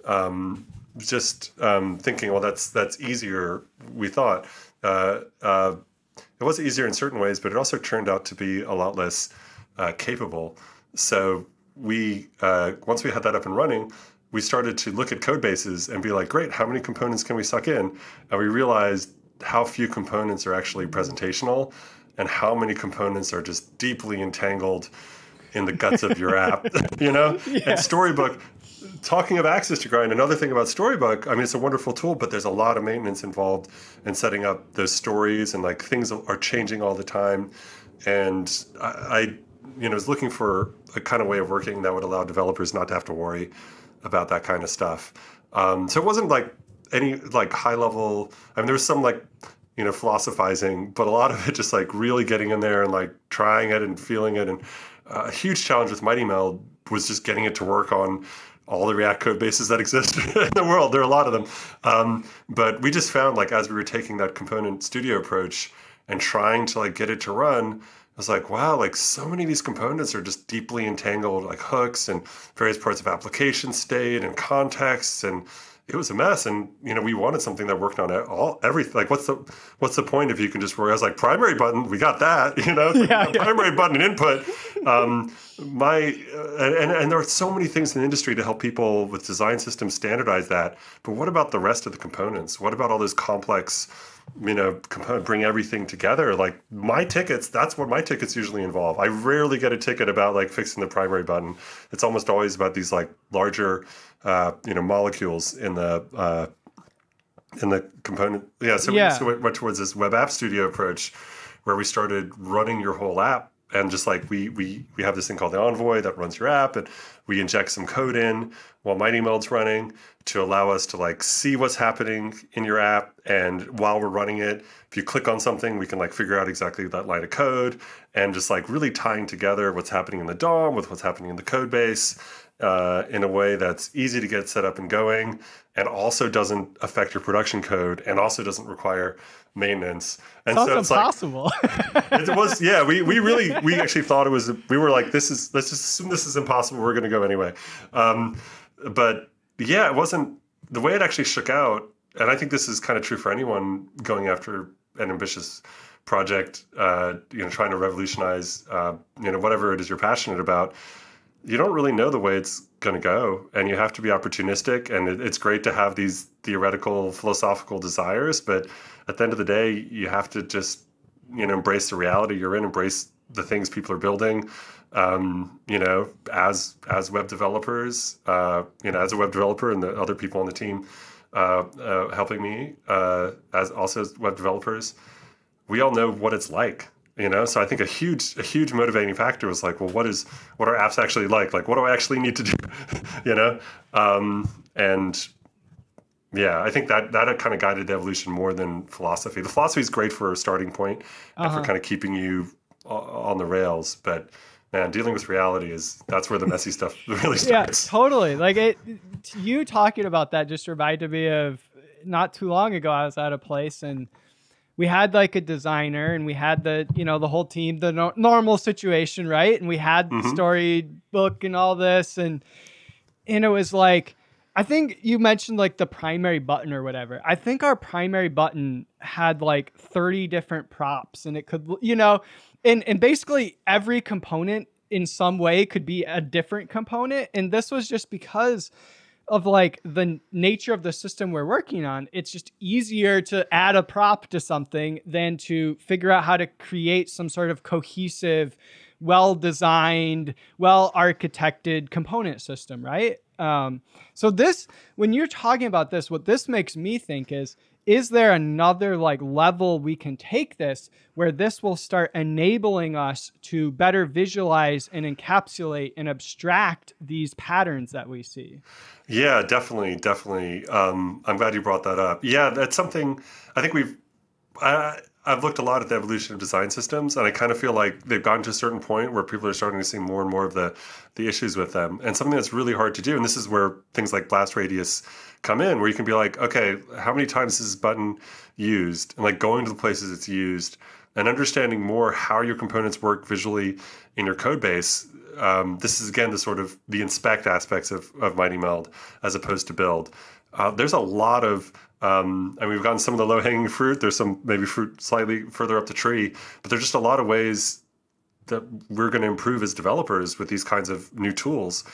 Um, just um, thinking, well, that's that's easier, we thought. Uh, uh, it was easier in certain ways, but it also turned out to be a lot less uh, capable. So we, uh, once we had that up and running, we started to look at code bases and be like, great, how many components can we suck in? And we realized how few components are actually presentational and how many components are just deeply entangled in the guts of your app, you know? Yeah. And Storybook, talking of access to grind, another thing about Storybook, I mean, it's a wonderful tool, but there's a lot of maintenance involved in setting up those stories, and like things are changing all the time. And I, I you know, was looking for a kind of way of working that would allow developers not to have to worry about that kind of stuff. Um, so it wasn't like any like high level, I mean, there was some like, you know, philosophizing, but a lot of it just like really getting in there and like trying it and feeling it. And uh, a huge challenge with MightyMeld was just getting it to work on all the React code bases that exist in the world. There are a lot of them. Um, but we just found like as we were taking that component studio approach and trying to like get it to run, I was like, wow, like so many of these components are just deeply entangled, like hooks and various parts of application state and contexts, and it was a mess. And you know, we wanted something that worked on all everything. Like, what's the what's the point if you can just? Whereas like primary button, we got that. You know, yeah, yeah. Primary button and input. Um, my uh, and and there are so many things in the industry to help people with design systems standardize that. But what about the rest of the components? What about all those complex, you know, component, bring everything together? Like my tickets, that's what my tickets usually involve. I rarely get a ticket about like fixing the primary button. It's almost always about these like larger, uh, you know, molecules in the uh, in the component. Yeah, so yeah. we so went towards this web app studio approach, where we started running your whole app. And just like we we we have this thing called the Envoy that runs your app, and we inject some code in while MightyMeld's running to allow us to like see what's happening in your app. And while we're running it, if you click on something, we can like figure out exactly that line of code, and just like really tying together what's happening in the D O M with what's happening in the code base uh, in a way that's easy to get set up and going, and also doesn't affect your production code, and also doesn't require maintenance. And Sounds so it's impossible. Like, it was, yeah, we, we really, we actually thought it was, we were like, this is, let's just assume this is impossible. We're going to go anyway. Um, but yeah, it wasn't the way it actually shook out. And I think this is kind of true for anyone going after an ambitious project, uh, you know, trying to revolutionize, uh, you know, whatever it is you're passionate about. you don't really know the way it's going to go, and you have to be opportunistic. And it, it's great to have these theoretical, philosophical desires, but at the end of the day, you have to just, you know, embrace the reality you're in, embrace the things people are building. Um, you know, as as web developers, uh, you know, as a web developer, and the other people on the team uh, uh, helping me uh, as also as web developers, we all know what it's like. You know, so I think a huge, a huge motivating factor was like, well, what is, what are apps actually like? Like, what do I actually need to do? you know, um, and yeah, I think that that kind of guided the evolution more than philosophy. The philosophy is great for a starting point and Uh-huh. for kind of keeping you o- on the rails, but man, dealing with reality is that's where the messy stuff really Yeah, starts. totally. Like it, you talking about that just reminded me of not too long ago. I was at a place and we had like a designer and we had the, you know, the whole team, the no- normal situation, right? And we had the hmm storybook and all this, and and it was like, I think you mentioned like the primary button or whatever. I think our primary button had like thirty different props, and it could, you know, and and basically every component in some way could be a different component. And this was just because of like the nature of the system we're working on. It's just easier to add a prop to something than to figure out how to create some sort of cohesive, well-designed, well-architected component system, right? Um, so this, when you're talking about this, what this makes me think is, is there another like level we can take this where this will start enabling us to better visualize and encapsulate and abstract these patterns that we see? Yeah, definitely, definitely. Um, I'm glad you brought that up. Yeah, that's something I think we've. I, I've looked a lot at the evolution of design systems, and I kind of feel like they've gotten to a certain point where people are starting to see more and more of the the issues with them, and something that's really hard to do. And this is where things like blast radius come in, where you can be like, okay, how many times is this button used, and like going to the places it's used, and understanding more how your components work visually in your code base. Um, this is again the sort of the inspect aspects of, of MightyMeld as opposed to build. Uh, there's a lot of, um, and we've gotten some of the low hanging fruit. There's some maybe fruit slightly further up the tree, but there's just a lot of ways that we're going to improve as developers with these kinds of new tools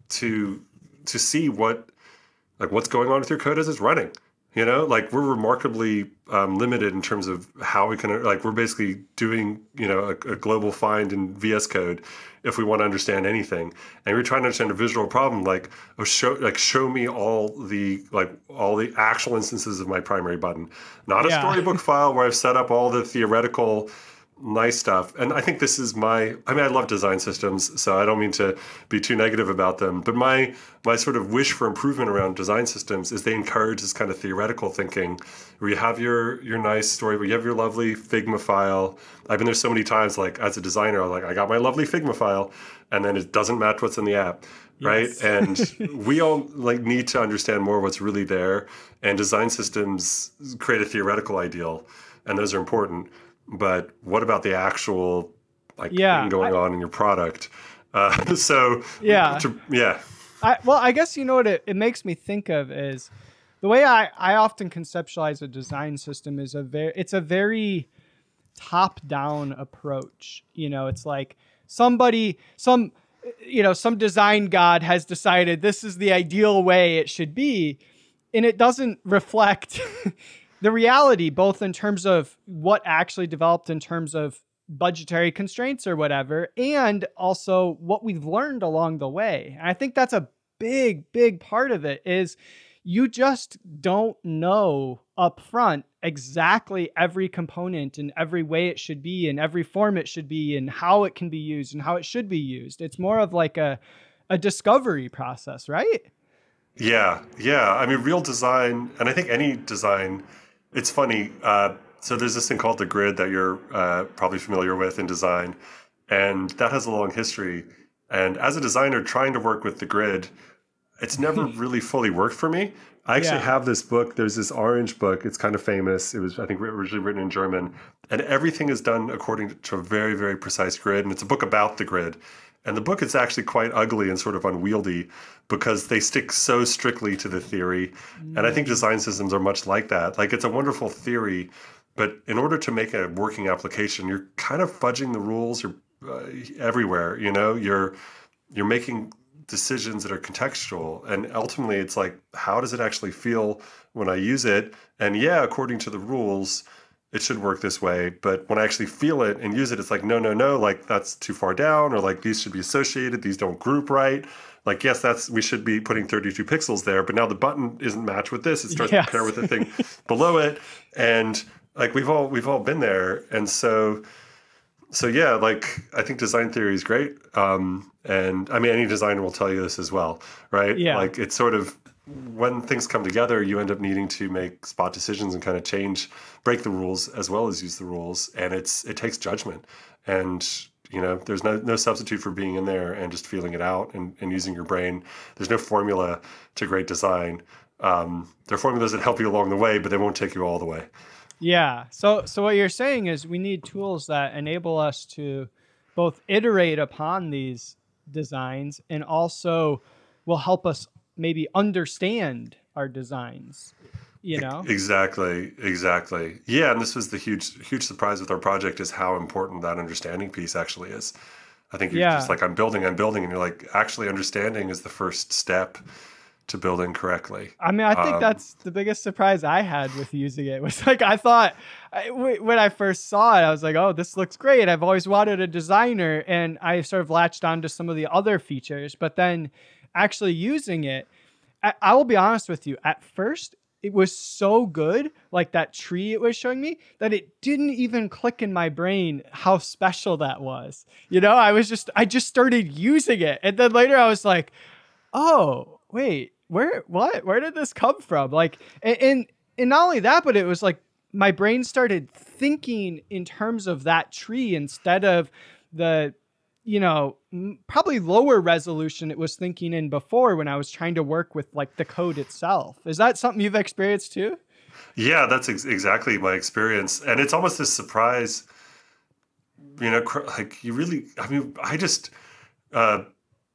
to to see what like what's going on with your code as it's running. You know, like we're remarkably um, limited in terms of how we can, like we're basically doing, you know, a, a global find in V S Code if we want to understand anything. And we're trying to understand a visual problem, like, oh, show, like show me all the, like all the actual instances of my primary button, not a Yeah. storybook file where I've set up all the theoretical nice stuff. And I think this is my, I mean, I love design systems, so I don't mean to be too negative about them, but my my sort of wish for improvement around design systems is they encourage this kind of theoretical thinking where you have your your nice story, where you have your lovely Figma file. I've been there so many times, like as a designer, I'm like, I got my lovely Figma file, and then it doesn't match what's in the app. Right. Yes. And we all like need to understand more what's really there. And design systems create a theoretical ideal, and those are important. But what about the actual like Yeah, thing going I, on in your product? Uh, so yeah. to, yeah, I, well, I guess you know what it, it makes me think of is the way I, I often conceptualize a design system is a very it's a very top down approach. You know, it's like somebody some you know some design god has decided this is the ideal way it should be, and it doesn't reflect the reality, both in terms of what actually developed in terms of budgetary constraints or whatever, and also what we've learned along the way. And I think that's a big, big part of it is you just don't know up front exactly every component and every way it should be and every form it should be and how it can be used and how it should be used. It's more of like a, a discovery process, right? yeah, yeah. I mean, real design, and I think any design. It's funny. Uh, so there's this thing called the grid that you're uh, probably familiar with in design, and that has a long history. And as a designer, trying to work with the grid, it's never really fully worked for me. I actually Yeah. have this book. There's this orange book. It's kind of famous. It was, I think, originally written in German. And everything is done according to a very, very precise grid. And it's a book about the grid. And the book is actually quite ugly and sort of unwieldy because they stick so strictly to the theory. And I think design systems are much like that. Like it's a wonderful theory, but in order to make a working application, you're kind of fudging the rules. You're uh, everywhere, you know, you're you're making decisions that are contextual, and ultimately it's like, how does it actually feel when I use it? And yeah, according to the rules, it should work this way, but when I actually feel it and use it, it's like, no, no, no, like that's too far down, or like these should be associated, these don't group right. Like, yes, that's, we should be putting thirty-two pixels there, but now the button isn't matched with this. It starts yes. to pair with the thing below it. And like, we've all, we've all been there. And so, so yeah, like, I think design theory is great. Um, and I mean, any designer will tell you this as well, right? Yeah. Like, it's sort of, when things come together, you end up needing to make spot decisions and kind of change, break the rules as well as use the rules. And it's, it takes judgment. And, you know, there's no, no substitute for being in there and just feeling it out and, and using your brain. There's no formula to great design. Um, there are formulas that help you along the way, but they won't take you all the way. Yeah. So, so what you're saying is we need tools that enable us to both iterate upon these designs and also will help us maybe understand our designs, you know? Exactly. Exactly. Yeah. And this was the huge, huge surprise with our project, is how important that understanding piece actually is. I think you're Yeah. just like, I'm building, I'm building. And you're like, actually understanding is the first step to building correctly. I mean, I think Um, that's the biggest surprise I had with using it. Was like, I thought I, w- when I first saw it, I was like, oh, this looks great. I've always wanted a designer. And I sort of latched on to some of the other features, but then actually using it, I, I will be honest with you, at first it was so good, like that tree it was showing me, that it didn't even click in my brain how special that was. You know, I was just, I just started using it. And then later I was like, oh, wait, where, what, where did this come from? Like, and, and, and not only that, but it was like, my brain started thinking in terms of that tree instead of the, you know, m- probably lower resolution it was thinking in before when I was trying to work with like the code itself. Is that something you've experienced too? Yeah, that's ex- exactly my experience. And it's almost this surprise, you know, cr- like you really, I mean, I just, uh,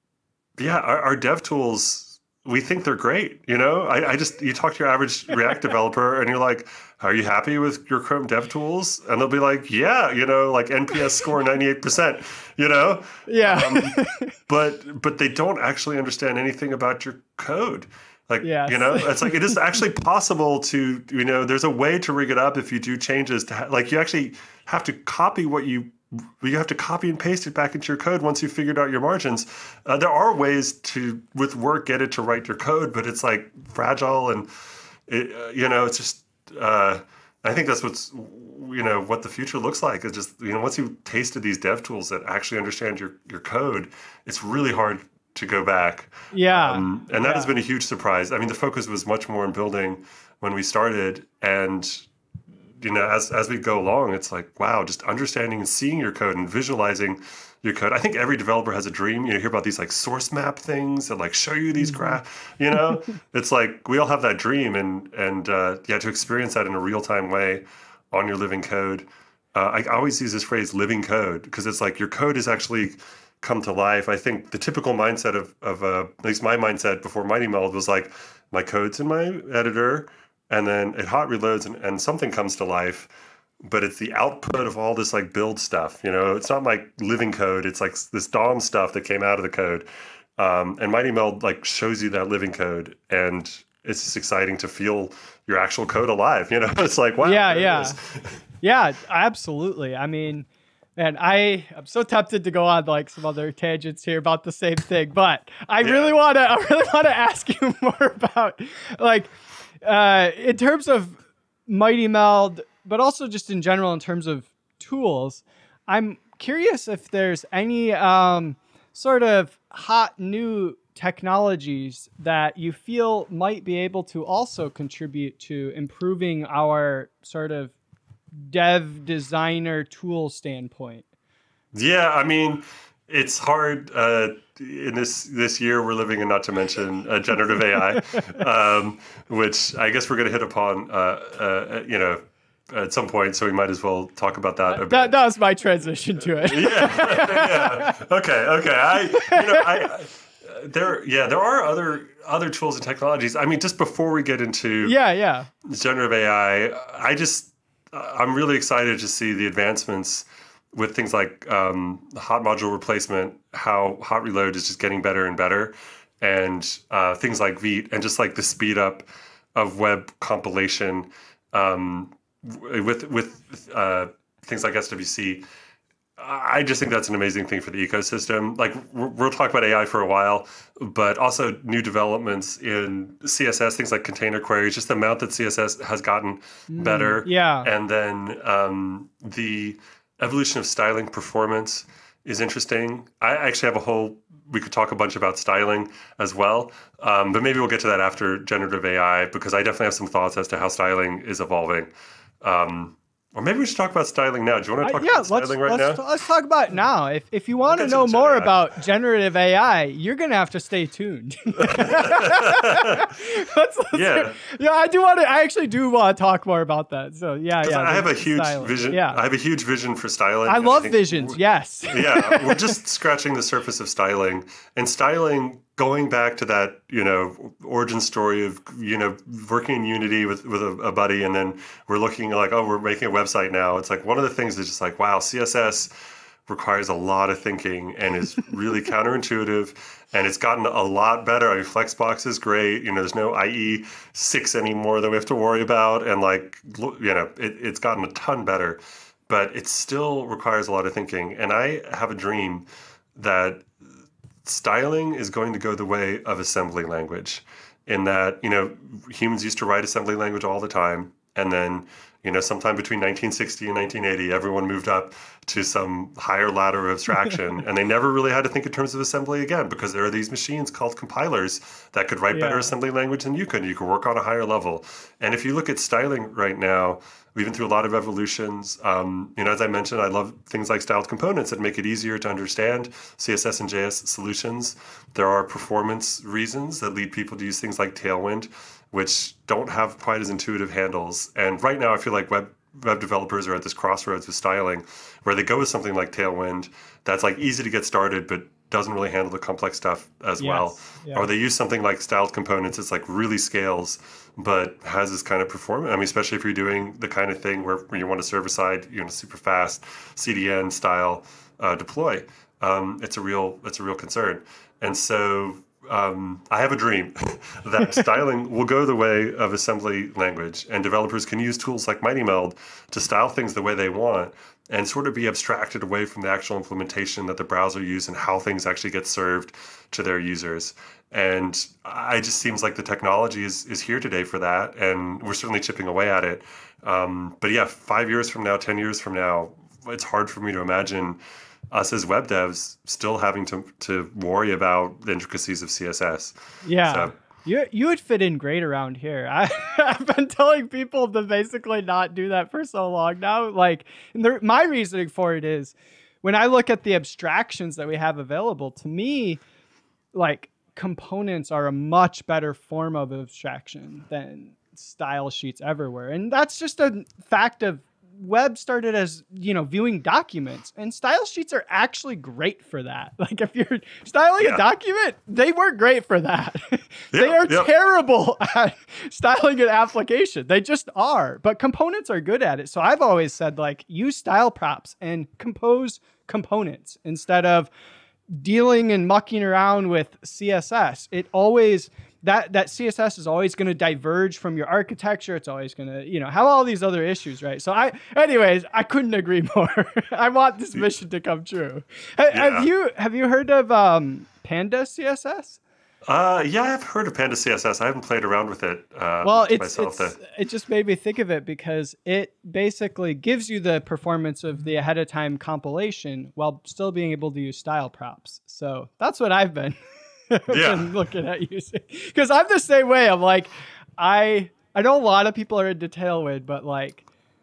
yeah, our, our dev tools, we think they're great. You know, I, I just, you talk to your average React developer and you're like, are you happy with your Chrome dev tools? And they'll be like, yeah, you know, like N P S score ninety-eight percent, you know? Yeah. Um, but, but they don't actually understand anything about your code. Like, Yes. you know, it's like, it is actually possible to, you know, there's a way to rig it up if you do changes to, ha- like, you actually have to copy what you, you have to copy and paste it back into your code once you've figured out your margins. Uh, there are ways to, with work, get it to write your code, but it's like fragile and, it, uh, you know, it's just, uh, I think that's what's, you know, what the future looks like is just, you know, once you've tasted these dev tools that actually understand your, your code, it's really hard to go back. Yeah. Um, and that yeah. has been a huge surprise. I mean, the focus was much more in building when we started. And, you know, as, as we go along, it's like, wow, just understanding and seeing your code and visualizing your code. I think every developer has a dream. You know, hear about these like source map things that like show you these Mhm. graphs, you know, it's like, we all have that dream, and, and, uh, yeah, to experience that in a real time way on your living code. Uh, I always use this phrase living code, because it's like your code is actually come to life. I think the typical mindset of, of uh, at least my mindset before MightyMeld was like, my code's in my editor, and then it hot reloads and, and something comes to life, but it's the output of all this like build stuff. You know, it's not like living code. It's like this D O M stuff that came out of the code. Um, and MightyMeld like shows you that living code, and it's just exciting to feel your actual code alive. You know, it's like, wow. Yeah, there it yeah. is. Yeah, absolutely. I mean, man, I I'm so tempted to go on like some other tangents here about the same thing, but I Yeah. really want to I really want to ask you more about like uh in terms of MightyMeld, but also just in general in terms of tools. I'm curious if there's any um sort of hot new technologies that you feel might be able to also contribute to improving our sort of dev designer tool standpoint. Yeah, I mean, it's hard uh, in this this year we're living in, not to mention uh, generative A I, um, which I guess we're going to hit upon, uh, uh, you know, at some point. So we might as well talk about that a bit. That, that was my transition to it. yeah, yeah. Okay, okay. I, you know, I, I there, yeah, there are other other tools and technologies. I mean, just before we get into Yeah, yeah. generative A I, I just, I'm really excited to see the advancements with things like um, hot module replacement, how hot reload is just getting better and better, and uh, things like Vite, and just like the speed up of web compilation um, with with uh, things like S W C. I just think that's an amazing thing for the ecosystem. Like we'll talk about A I for a while, but also new developments in C S S, things like container queries, just the amount that C S S has gotten better. Mm, yeah. And then um, the evolution of styling performance is interesting. I actually have a whole, we could talk a bunch about styling as well, um, but maybe we'll get to that after generative A I, because I definitely have some thoughts as to how styling is evolving. Um, Or maybe we should talk about styling now. Do you want to talk uh, yeah, about styling let's, right let's, now? Let's talk about it now. If if you want We'll to get know to more Gen A I. about generative A I, you're gonna have to stay tuned. let's, let's, Yeah. yeah. I do want to. I actually do want to talk more about that. So yeah, yeah. I have the a huge styling. vision. Yeah, I have a huge vision for styling. I and love think visions. we're- Yes. Yeah, we're just scratching the surface of styling, and styling going back to that, you know, origin story of, you know, working in Unity with, with a, a buddy, and then we're looking like, oh, we're making a website now. It's like one of the things is just like, wow, C S S requires a lot of thinking and is really counterintuitive, and it's gotten a lot better. I mean, Flexbox is great. You know, there's no I E six anymore that we have to worry about, and like, you know, it, it's gotten a ton better, but it still requires a lot of thinking. And I have a dream that styling is going to go the way of assembly language, in that, you know, humans used to write assembly language all the time. And then, you know, sometime between nineteen sixty and nineteen eighty, everyone moved up to some higher ladder of abstraction. And they never really had to think in terms of assembly again, because there are these machines called compilers that could write better Yeah. assembly language than you could. You could work on a higher level. And if you look at styling right now, we've been through a lot of evolutions. Um, you know, as I mentioned, I love things like styled components that make it easier to understand C S S and J S solutions. There are performance reasons that lead people to use things like Tailwind, which don't have quite as intuitive handles. And right now, I feel like web web developers are at this crossroads with styling, where they go with something like Tailwind that's like easy to get started, but doesn't really handle the complex stuff as Yes, well. yeah. Or they use something like styled components. It's like really scales, but has this kind of performance. I mean, especially if you're doing the kind of thing where, where you want a server side, you know, super fast C D N style uh, deploy. Um, it's a real, it's a real concern. And so um, I have a dream that styling will go the way of assembly language, and developers can use tools like MightyMeld to style things the way they want, and sort of be abstracted away from the actual implementation that the browser uses and how things actually get served to their users. And I just seems like the technology is, is here today for that, and we're certainly chipping away at it. Um, but yeah, five years from now, ten years from now, it's hard for me to imagine us as web devs still having to, to worry about the intricacies of C S S. Yeah. So, You you would fit in great around here. I, I've been telling people to basically not do that for so long now. Like, and the, my reasoning for it is, when I look at the abstractions that we have available, to me, like, components are a much better form of abstraction than style sheets ever were. And that's just a fact of web started as, you know, viewing documents, and style sheets are actually great for that. Like, if you're styling Yeah. a document, they weren't great for that. They Yep, are yep. terrible at styling an application. They just are. But components are good at it. So I've always said, like, use style props and compose components instead of dealing and mucking around with C S S. It always, that that C S S is always going to diverge from your architecture. It's always going to, you know, have all these other issues, right? So I, anyways, I couldn't agree more. I want this mission to come true. Ha- Yeah. Have you have you heard of um, Panda C S S? Uh, yeah, I've heard of Panda C S S. I haven't played around with it uh, Well, much it's, myself. it's though. it just made me think of it because it basically gives you the performance of the ahead of time compilation while still being able to use style props. So that's what I've been, Yeah. been looking at using, because I'm the same way. I'm like, I I know a lot of people are into Tailwind, but like,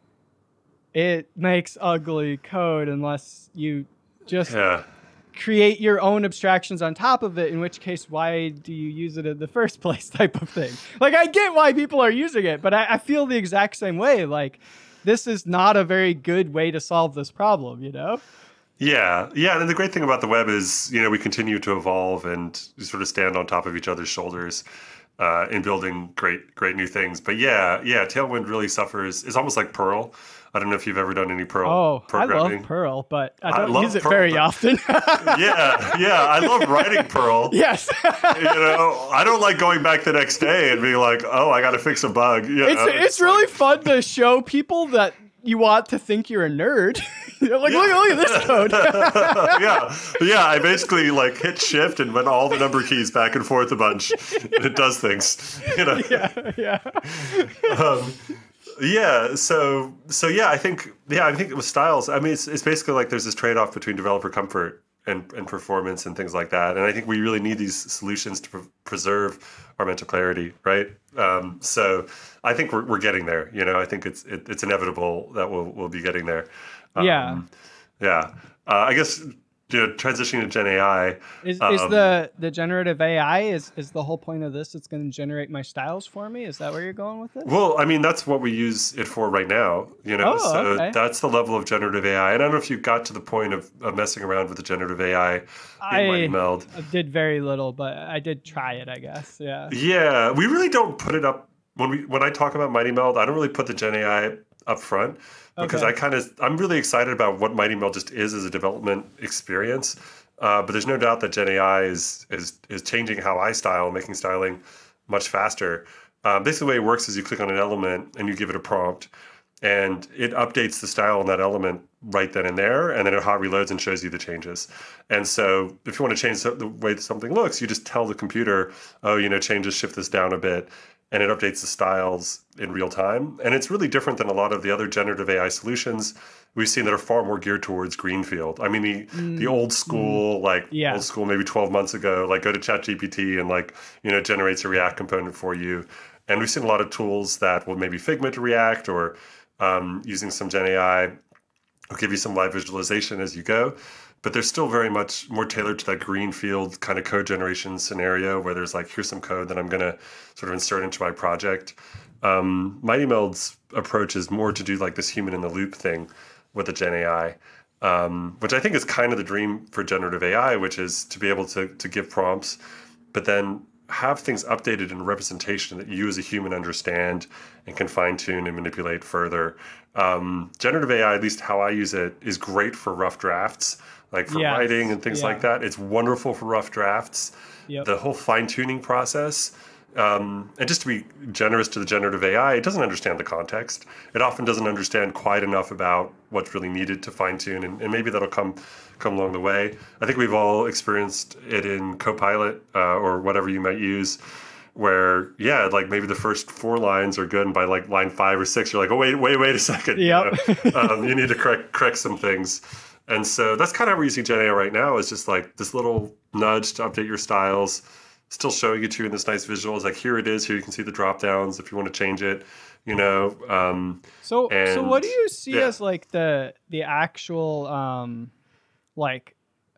it makes ugly code unless you just Yeah. create your own abstractions on top of it, in which case, why do you use it in the first place, type of thing. Like, I get why people are using it, but I, I feel the exact same way. Like, this is not a very good way to solve this problem, you know? Yeah, yeah, and the great thing about the web is, you know, we continue to evolve and sort of stand on top of each other's shoulders. uh, in building great, great new things. But yeah, yeah, Tailwind really suffers. It's almost like Perl. I don't know if you've ever done any Perl Oh, I love programming. Perl, but I I don't use love it Perl, very but often. yeah, yeah, I love writing Perl. Yes. You know, I don't like going back the next day and being like, oh, I got to fix a bug. You It's know, it's, it's really like, fun to show people that you want to think you're a nerd. You're like, Yeah. look, look at this code. yeah, yeah. I basically like hit shift and went all the number keys back and forth a bunch, and it does things. You know. Yeah, yeah. Um, yeah. So so yeah. I think yeah. I think with styles. I mean, it's it's basically like there's this trade off between developer comfort and and performance and things like that. And I think we really need these solutions to pre- preserve our mental clarity, right? Um, so I think we're we're getting there. You know, I think it's it, it's inevitable that we'll we'll be getting there. Um, Yeah. Yeah. Uh, I guess you know, transitioning to Gen A I. Is is um, the the generative A I is is the whole point of this? It's going to generate my styles for me. Is that where you're going with it? Well, I mean, that's what we use it for right now. You know, Oh, so okay. that's the level of generative A I. And I don't know if you got to the point of, of messing around with the generative A I in I MightyMeld. I did very little, but I did try it. I guess. Yeah. Yeah, we really don't put it up when we when I talk about MightyMeld. I don't really put the Gen A I up front because Okay. I kind of I'm really excited about what MightyMeld just is as a development experience. Uh, but there's no doubt that Gen A I is is is changing how I style, making styling much faster. Uh, basically, the way it works is you click on an element and you give it a prompt, and it updates the style on that element right then and there, and then it hot reloads and shows you the changes. And so if you want to change so- the way something looks, you just tell the computer, oh, you know, change this, shift this down a bit, and it updates the styles in real time. And it's really different than a lot of the other generative A I solutions we've seen that are far more geared towards greenfield. I mean, the the old school, like Yeah. old school, maybe twelve months ago, like go to ChatGPT and like, you know, generates a React component for you. And we've seen a lot of tools that will maybe Figment React or um, using some Gen A I will give you some live visualization as you go. But they're still very much more tailored to that greenfield kind of code generation scenario where there's like, here's some code that I'm going to sort of insert into my project. Um, MightyMeld's approach is more to do like this human in the loop thing with the Gen A I, um, which I think is kind of the dream for generative A I, which is to be able to, to give prompts, but then have things updated in a representation that you as a human understand and can fine tune and manipulate further. Um, generative A I, at least how I use it, is great for rough drafts, like for Yes. writing and things Yeah. like that. It's wonderful for rough drafts. Yep. The whole fine tuning process. Um, and just to be generous to the generative A I, it doesn't understand the context. It often doesn't understand quite enough about what's really needed to fine tune, and, and maybe that'll come come along the way. I think we've all experienced it in Copilot uh, or whatever you might use, where yeah, like maybe the first four lines are good, and by like line five or six, you're like, oh wait, wait, wait a second. Yep. You know? um, you need to correct correct some things. And so that's kind of how we're using Gen A I right now, is just like this little nudge to update your styles, still showing it to you in this nice visual. It's like, here it is. Here you can see the drop downs if you want to change it, you know. Um, So, so and- what do you see yeah. as like the the actual um, like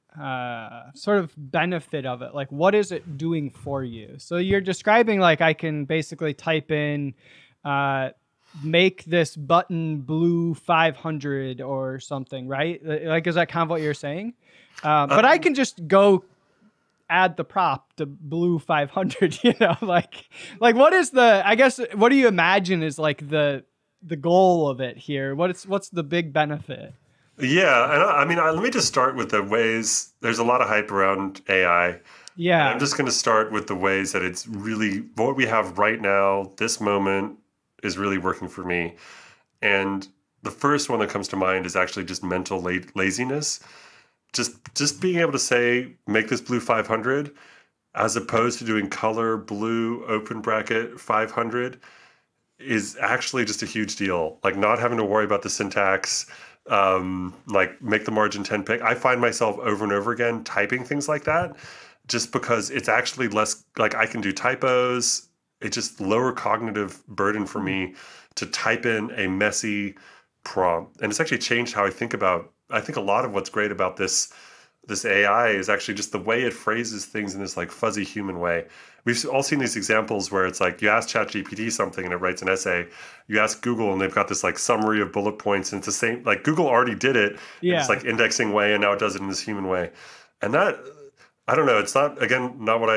uh, sort of benefit of it? Like, what is it doing for you? So you're describing like I can basically type in, uh, make this button blue five hundred or something, right? Like, is that kind of what you're saying? Um, but I Um, can just go add the prop to blue five hundred, you know, like, like what is the, I guess, what do you imagine is like the, the goal of it here? What is, what's the big benefit? yeah, and I, I mean, I, let me just start with the ways. There's a lot of hype around A I. And Yeah. I'm just going to start with the ways that it's really what we have right now. This moment is really working for me, and the first one that comes to mind is actually just mental la- laziness. Just just being able to say, make this blue five hundred, as opposed to doing color blue open bracket five hundred, is actually just a huge deal. Like not having to worry about the syntax, um, like make the margin ten pick. I find myself over and over again typing things like that just because it's actually less, like I can do typos. It's just lower cognitive burden for me to type in a messy prompt. And it's actually changed how I think about, I think a lot of what's great about this this A I is actually just the way it phrases things in this like fuzzy human way. We've all seen these examples where it's like you ask ChatGPT something and it writes an essay. You ask Google and they've got this like summary of bullet points, and it's the same, like Google already did it in Yeah. this like indexing way, and now it does it in this human way. And that, I don't know, it's not, again, not what I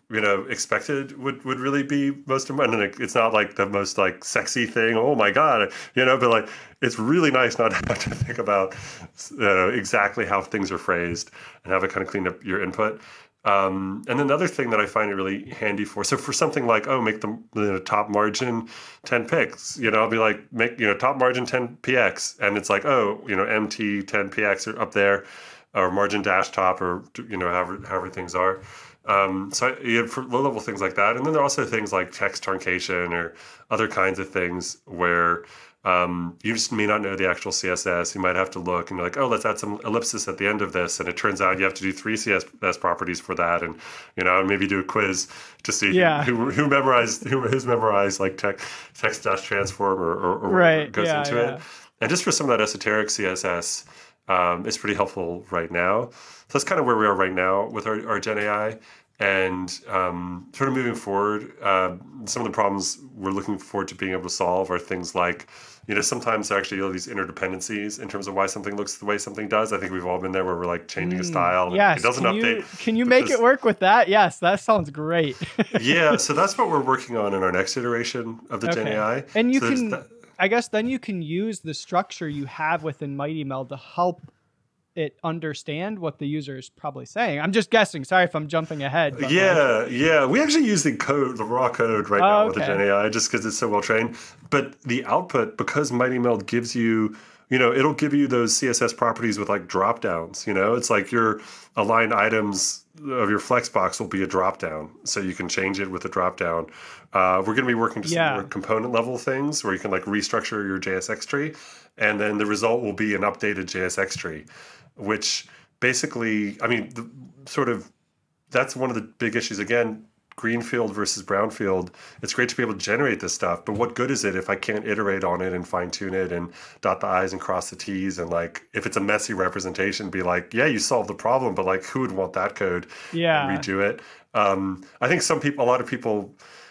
you know, expected would, would really be most important. And it's not like the most like sexy thing. Oh my God, you know, but like, it's really nice not to have to think about uh, exactly how things are phrased and have it kind of clean up your input. Um, and then the other thing that I find it really handy for, so for something like, oh, make the, the top margin ten pix, you know, I'll be like, make, you know, top margin ten P X. And it's like, oh, you know, M T ten P X are up there, or margin dash top, or, you know, however, however things are. Um, so you have for low level things like that. And then there are also things like text truncation or other kinds of things where um, you just may not know the actual C S S. You might have to look and you're like, oh, let's add some ellipsis at the end of this. And it turns out you have to do three C S S properties for that. And, you know, maybe do a quiz to see yeah. who, who memorized, who, who's memorized like text, text dash transform or, or, or right. goes yeah, into yeah. it. And just for some of that esoteric C S S, um, it's pretty helpful right now. So that's kind of where we are right now with our, our Gen A I. And um, sort of moving forward, uh, some of the problems we're looking forward to being able to solve are things like, you know, sometimes there are actually all these interdependencies in terms of why something looks the way something does. I think we've all been there where we're like changing mm, a style. And yes. It doesn't can update. You, can you make it work with that? Yes, that sounds great. Yeah, so that's what we're working on in our next iteration of the okay. Gen A I. And you so can, that, I guess then you can use the structure you have within MightyMeld to help it understand what the user is probably saying. I'm just guessing. Sorry if I'm jumping ahead. But yeah, like... yeah. We actually use the code, the raw code right oh, now okay. with the Gen A I just because it's so well trained. But the output, because MightyMeld gives you, you know, it'll give you those C S S properties with like drop downs. You know, it's like your aligned items of your Flexbox will be a drop down, so you can change it with a drop down. Uh, we're going to be working to yeah. some more component level things where you can like restructure your J S X tree, and then the result will be an updated J S X tree, which basically, I mean, the, sort of, that's one of the big issues. Again, greenfield versus brownfield. It's great to be able to generate this stuff, but what good is it if I can't iterate on it and fine tune it and dot the I's and cross the T's? And like, if it's a messy representation, be like, yeah, you solved the problem, but like, who would want that code? Yeah. And redo it. Um, I think some people, a lot of people,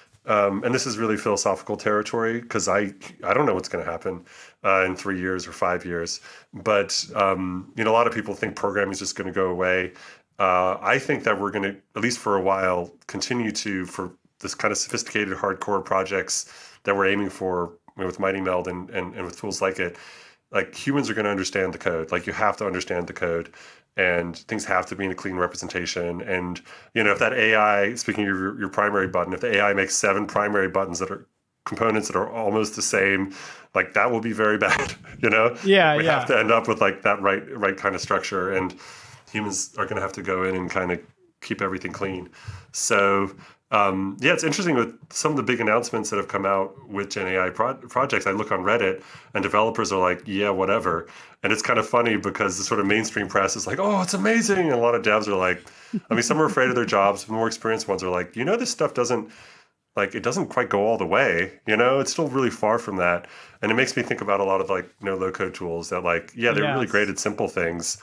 um, and this is really philosophical territory because I, I don't know what's going to happen uh, in three years or five years. But, um, you know, a lot of people think programming is just going to go away. Uh, I think that we're going to, at least for a while, continue to, for this kind of sophisticated hardcore projects that we're aiming for, you know, with MightyMeld and, and, and with tools like it, like humans are going to understand the code. Like you have to understand the code. And things have to be in a clean representation. And, you know, if that A I, speaking of your, your primary button, if the A I makes seven primary buttons that are components that are almost the same, like that will be very bad, you know? Yeah, we yeah. have to end up with like that right right kind of structure. And humans are going to have to go in and kind of keep everything clean. So, um, yeah, it's interesting with some of the big announcements that have come out with Gen A I pro- projects. I look on Reddit and developers are like, yeah, whatever. And it's kind of funny because the sort of mainstream press is like, oh, it's amazing. And a lot of devs are like, I mean, some are afraid of their jobs. The more experienced ones are like, you know, this stuff doesn't, like, it doesn't quite go all the way. You know, it's still really far from that. And it makes me think about a lot of like no low code tools that like, yeah, they're yes. really great at simple things.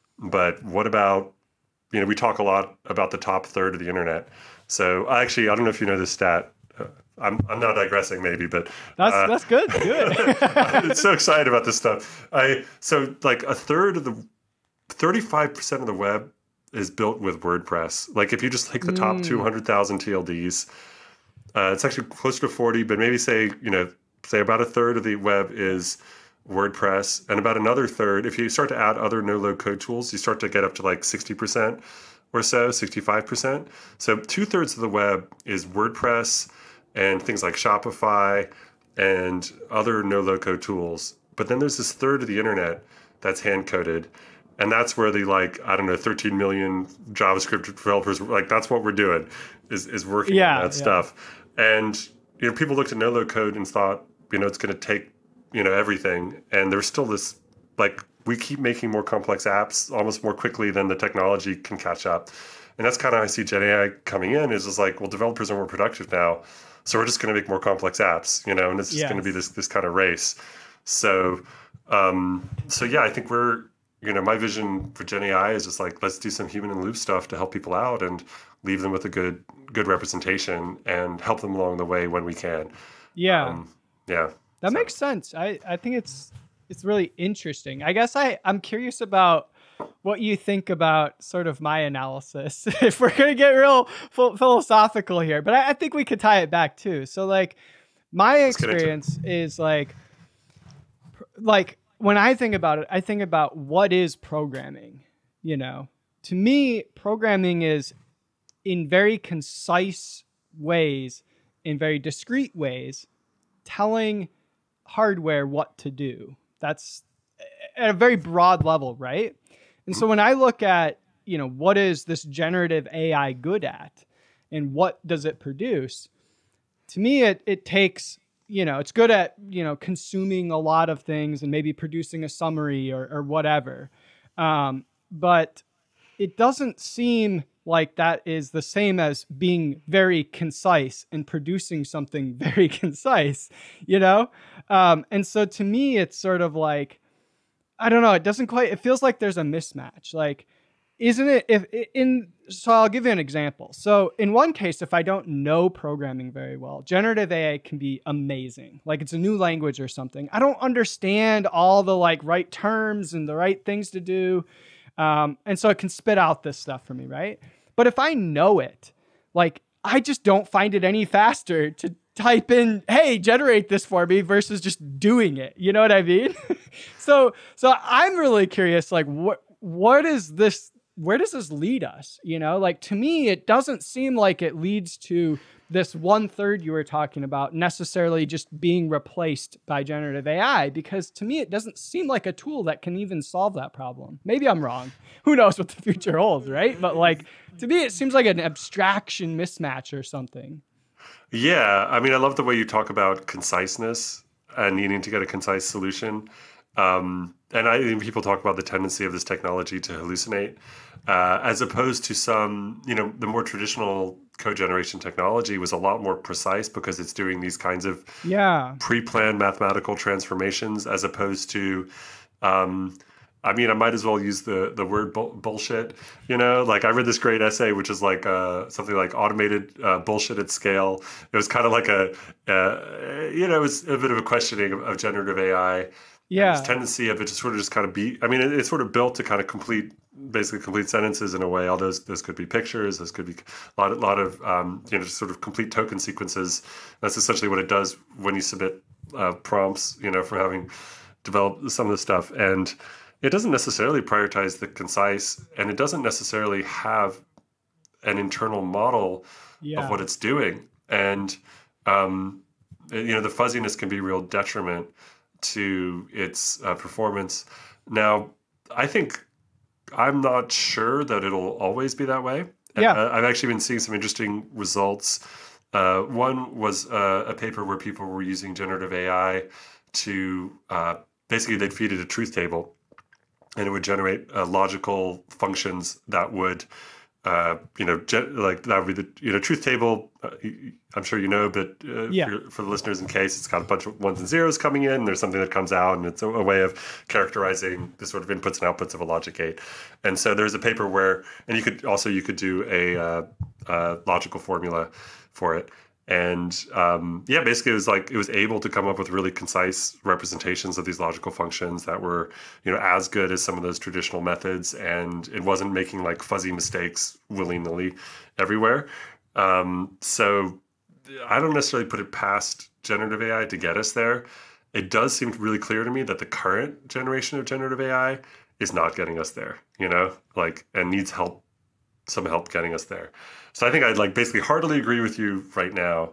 But what about, you know, we talk a lot about the top third of the internet. So actually, I don't know if you know this stat. Uh, I'm I'm now digressing maybe, but that's uh, that's good. Good. I'm so excited about this stuff. I so like a third of the, thirty-five percent of the web is built with WordPress. Like if you just take the top mm. two hundred thousand T L Ds, uh, it's actually closer to forty. But maybe say you know say about a third of the web is WordPress, and about another third, if you start to add other no-load code tools, you start to get up to like sixty percent or so, sixty-five percent. So two-thirds of the web is WordPress and things like Shopify and other no-load code tools. But then there's this third of the internet that's hand-coded, and that's where the like, I don't know, thirteen million JavaScript developers, like that's what we're doing, is, is working yeah, on that yeah. stuff. And you know, people looked at no-load code and thought, you know, it's going to take you know, everything. And there's still this, like, we keep making more complex apps almost more quickly than the technology can catch up. And that's kind of how I see Gen A I coming in is just like, well, developers are more productive now. So we're just going to make more complex apps, you know, and it's just yes. going to be this, this kind of race. So, um, so yeah, I think we're, you know, my vision for Gen A I is just like, let's do some human in the loop stuff to help people out and leave them with a good, good representation and help them along the way when we can. Yeah. Um, yeah. That so. makes sense. I, I think it's it's really interesting. I guess I, I'm curious about what you think about sort of my analysis, if we're going to get real ph- philosophical here, but I, I think we could tie it back too. So like my Let's get into it. experience is like, like when I think about it, I think about what is programming, you know, to me, programming is in very concise ways, in very discrete ways, telling hardware what to do. That's at a very broad level, right? And so when I look at, you know, what is this generative A I good at and what does it produce? To me, it, it takes, you know, it's good at, you know, consuming a lot of things and maybe producing a summary or, or whatever. Um, but it doesn't seem like that is the same as being very concise and producing something very concise, you know? Um, and so to me, it's sort of like, I don't know, it doesn't quite, it feels like there's a mismatch. Like, isn't it, if in, so I'll give you an example. So in one case, if I don't know programming very well, generative A I can be amazing. Like it's a new language or something. I don't understand all the like right terms and the right things to do. Um, and so it can spit out this stuff for me, right? But if I know it, like I just don't find it any faster to type in, hey, generate this for me versus just doing it. You know what I mean? so so I'm really curious, like what what is this, where does this lead us? You know, like to me, it doesn't seem like it leads to this one third you were talking about necessarily just being replaced by generative A I, because to me, it doesn't seem like a tool that can even solve that problem. Maybe I'm wrong. Who knows what the future holds, right? But like, to me, it seems like an abstraction mismatch or something. Yeah, I mean, I love the way you talk about conciseness and needing to get a concise solution. Um, and I think people talk about the tendency of this technology to hallucinate, uh, as opposed to some, you know, the more traditional code generation technology was a lot more precise because it's doing these kinds of Yeah. pre-planned mathematical transformations, as opposed to, um, I mean, I might as well use the the word bull- bullshit. You know, like I read this great essay, which is like uh, something like automated uh, bullshit at scale. It was kind of like a, uh, you know, it was a bit of a questioning of, of generative A I. And this Yeah. tendency of it to sort of just kind of be, I mean, it, it's sort of built to kind of complete, basically complete sentences in a way. All those, those could be pictures, those could be a lot, a lot of, um, you know, just sort of complete token sequences. That's essentially what it does when you submit uh, prompts, you know, from having developed some of this stuff. And it doesn't necessarily prioritize the concise, and it doesn't necessarily have an internal model Yeah. of what it's doing. And, um, you know, the fuzziness can be a real detriment to its uh, performance. Now, I think I'm not sure that it'll always be that way. And Yeah. uh, I've actually been seeing some interesting results. Uh, one was uh, a paper where people were using generative A I to uh, basically they'd feed it a truth table, and it would generate uh, logical functions that would, uh, you know, gen- like that would be the you know truth table. Uh, I'm sure you know, but uh, Yeah. for, for the listeners, in case, it's got a bunch of ones and zeros coming in. There's something that comes out, and it's a, a way of characterizing the sort of inputs and outputs of a logic gate. And so there's a paper where, and you could also you could do a uh, uh, logical formula for it. And um, yeah, basically it was like it was able to come up with really concise representations of these logical functions that were, you know, as good as some of those traditional methods, and it wasn't making like fuzzy mistakes willy-nilly everywhere. Um, so I don't necessarily put it past generative A I to get us there. It does seem really clear to me that the current generation of generative A I is not getting us there, you know, like, and needs help, some help getting us there. So I think I'd like basically heartily agree with you right now.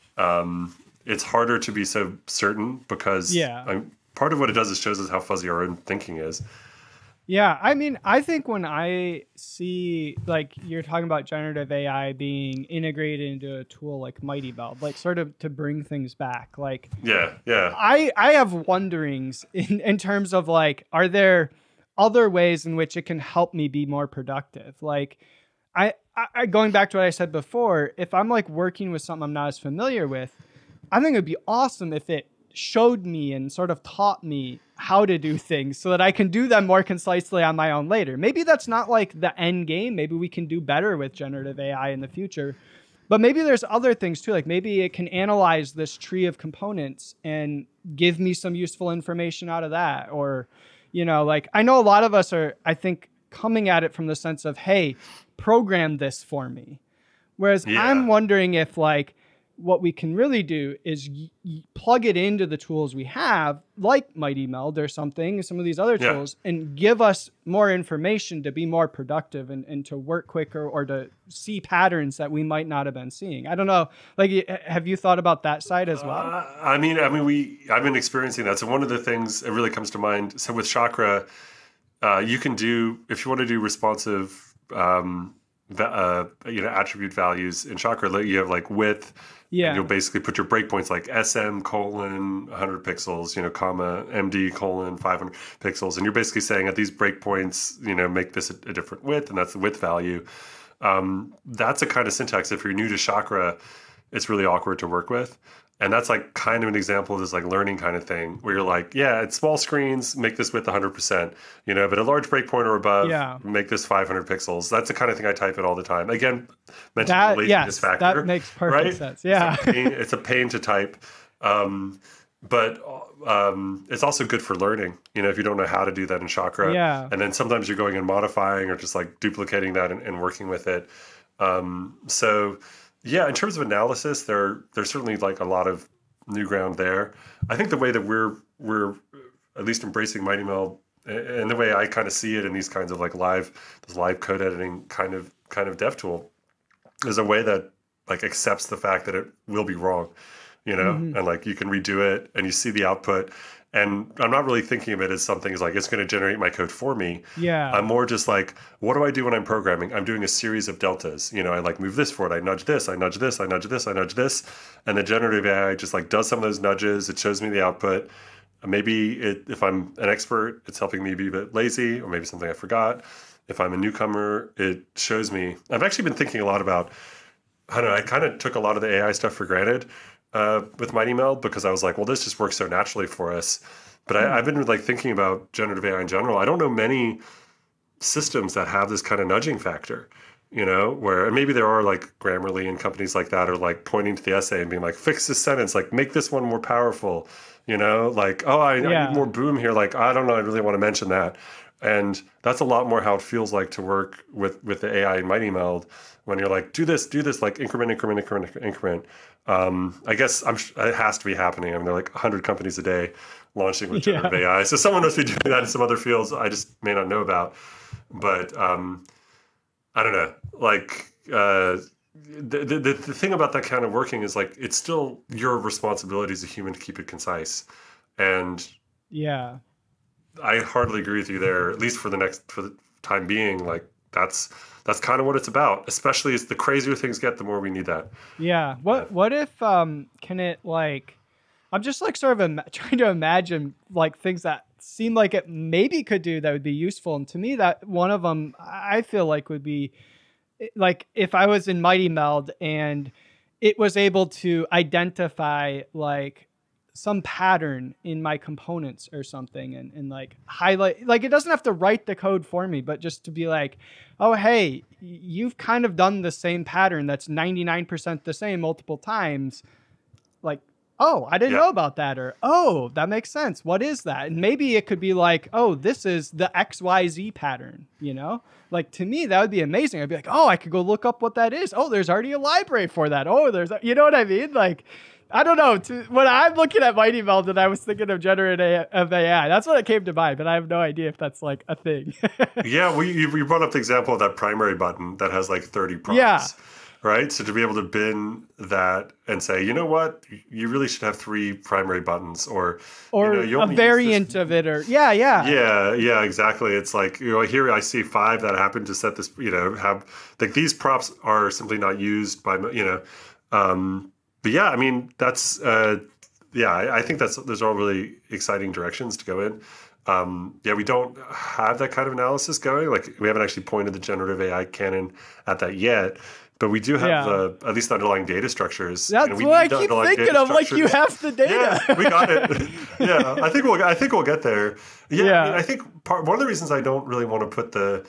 Um, it's harder to be so certain because Yeah. I'm, part of what it does is shows us how fuzzy our own thinking is. Yeah, I mean, I think when I see, like, you're talking about generative A I being integrated into a tool like MightyMeld, like, sort of to bring things back, like, Yeah, yeah. I I have wonderings in, in terms of, like, are there other ways in which it can help me be more productive? Like, I, I going back to what I said before, if I'm, like, working with something I'm not as familiar with, I think it would be awesome if it showed me and sort of taught me how to do things so that I can do them more concisely on my own later. Maybe that's not like the end game. Maybe we can do better with generative A I in the future. But maybe there's other things too. Like maybe it can analyze this tree of components and give me some useful information out of that. Or, you know, like I know a lot of us are, I think, coming at it from the sense of, hey, program this for me. Whereas Yeah. I'm wondering if like what we can really do is y- y- plug it into the tools we have, like MightyMeld or something, some of these other Yeah. tools, and give us more information to be more productive and, and to work quicker or to see patterns that we might not have been seeing. I don't know. Like, y- have you thought about that side as well? Uh, I mean, I mean, we. I've been experiencing that. So one of the things that really comes to mind. So with Chakra, uh, you can do if you want to do responsive, um, va- uh, you know, attribute values in Chakra. like, You have like width. Yeah. And you'll basically put your breakpoints like S M colon one hundred pixels, you know, comma M D colon five hundred pixels, and you're basically saying at these breakpoints, you know, make this a, a different width, and that's the width value. Um, that's a kind of syntax. If you're new to Chakra, it's really awkward to work with. And that's like kind of an example of this like learning kind of thing where you're like, yeah, it's small screens, make this width one hundred percent, you know, but a large breakpoint or above, Yeah. make this five hundred pixels. That's the kind of thing I type in all the time. Again, mentioned That, the laziness yes, factor. that makes perfect right? sense. Yeah. It's a pain, it's a pain to type. Um, but um, it's also good for learning, you know, if you don't know how to do that in Chakra. Yeah. And then sometimes you're going and modifying or just like duplicating that and, and working with it. Um, so yeah, in terms of analysis, there there's certainly like a lot of new ground there. I think the way that we're we're at least embracing MightyMeld and the way I kind of see it in these kinds of like live this live code editing kind of kind of dev tool is a way that like accepts the fact that it will be wrong, you know, Mhm. and like you can redo it and you see the output. And I'm not really thinking of it as something as like it's going to generate my code for me. Yeah. I'm more just like, what do I do when I'm programming? I'm doing a series of deltas. You know, I like move this forward, I nudge this, I nudge this, I nudge this, I nudge this. And the generative A I just like does some of those nudges. It shows me the output. Maybe it, if I'm an expert, it's helping me be a bit lazy, or maybe something I forgot. If I'm a newcomer, it shows me. I've actually been thinking a lot about, I don't know, I kind of took a lot of the A I stuff for granted uh, with MightyMeld because I was like, well, this just works so naturally for us. But I, I've been like thinking about generative A I in general. I don't know many systems that have this kind of nudging factor, you know, where and maybe there are like Grammarly and companies like that are like pointing to the essay and being like, fix this sentence, like make this one more powerful, you know, like, oh, I, Yeah. I need more boom here. Like, I don't know, I really want to mention that. And that's a lot more how it feels like to work with, with the A I in MightyMeld when you're like, do this, do this, like increment, increment, increment, increment. Um, I guess I'm, it has to be happening. I mean, there are like one hundred companies a day launching with generative Yeah. A I. So someone must be doing that in some other fields I just may not know about. But um, I don't know. Like uh, the, the the thing about that kind of working is like it's still your responsibility as a human to keep it concise. And Yeah. I hardly agree with you there, at least for the next for the time being. Like that's that's kind of what it's about. Especially as the crazier things get, the more we need that. Yeah. What what if um can it like I'm just like sort of Im- trying to imagine like things that seem like it maybe could do that would be useful. And to me, that one of them I feel like would be like if I was in MightyMeld and it was able to identify like some pattern in my components or something and, and like highlight, like it doesn't have to write the code for me, but just to be like, oh, hey, you've kind of done the same pattern that's ninety-nine percent the same multiple times. Like, oh, I didn't Yeah. know about that. Or, oh, that makes sense. What is that? And maybe it could be like, oh, this is the X Y Z pattern, you know? Like, to me, that would be amazing. I'd be like, oh, I could go look up what that is. Oh, there's already a library for that. Oh, there's, a, you know what I mean? Like, I don't know. To, when I'm looking at MightyMeld and I was thinking of generative of A I, that's what it came to mind, but I have no idea if that's like a thing. Yeah, we you, you brought up the example of that primary button that has like thirty prompts. Yeah. Right? So to be able to bin that and say, you know what, you really should have three primary buttons, or or you know, you a only use variant this- of it, or yeah, yeah. Yeah, yeah, exactly. It's like, you know, here I see five that happen to set this, you know, have like these props are simply not used by, you know, um, but yeah, I mean, that's, uh, yeah, I, I think that's, those are all really exciting directions to go in. Um, yeah, we don't have that kind of analysis going. Like we haven't actually pointed the generative A I canon at that yet. But we do have Yeah. the at least the underlying data structures. That's You know, we what I need the keep underlying thinking data of. Like you structures. have the data. Yeah, we got it. Yeah, I think we'll I think we'll get there. Yeah, Yeah. I, mean, I think part one of the reasons I don't really want to put the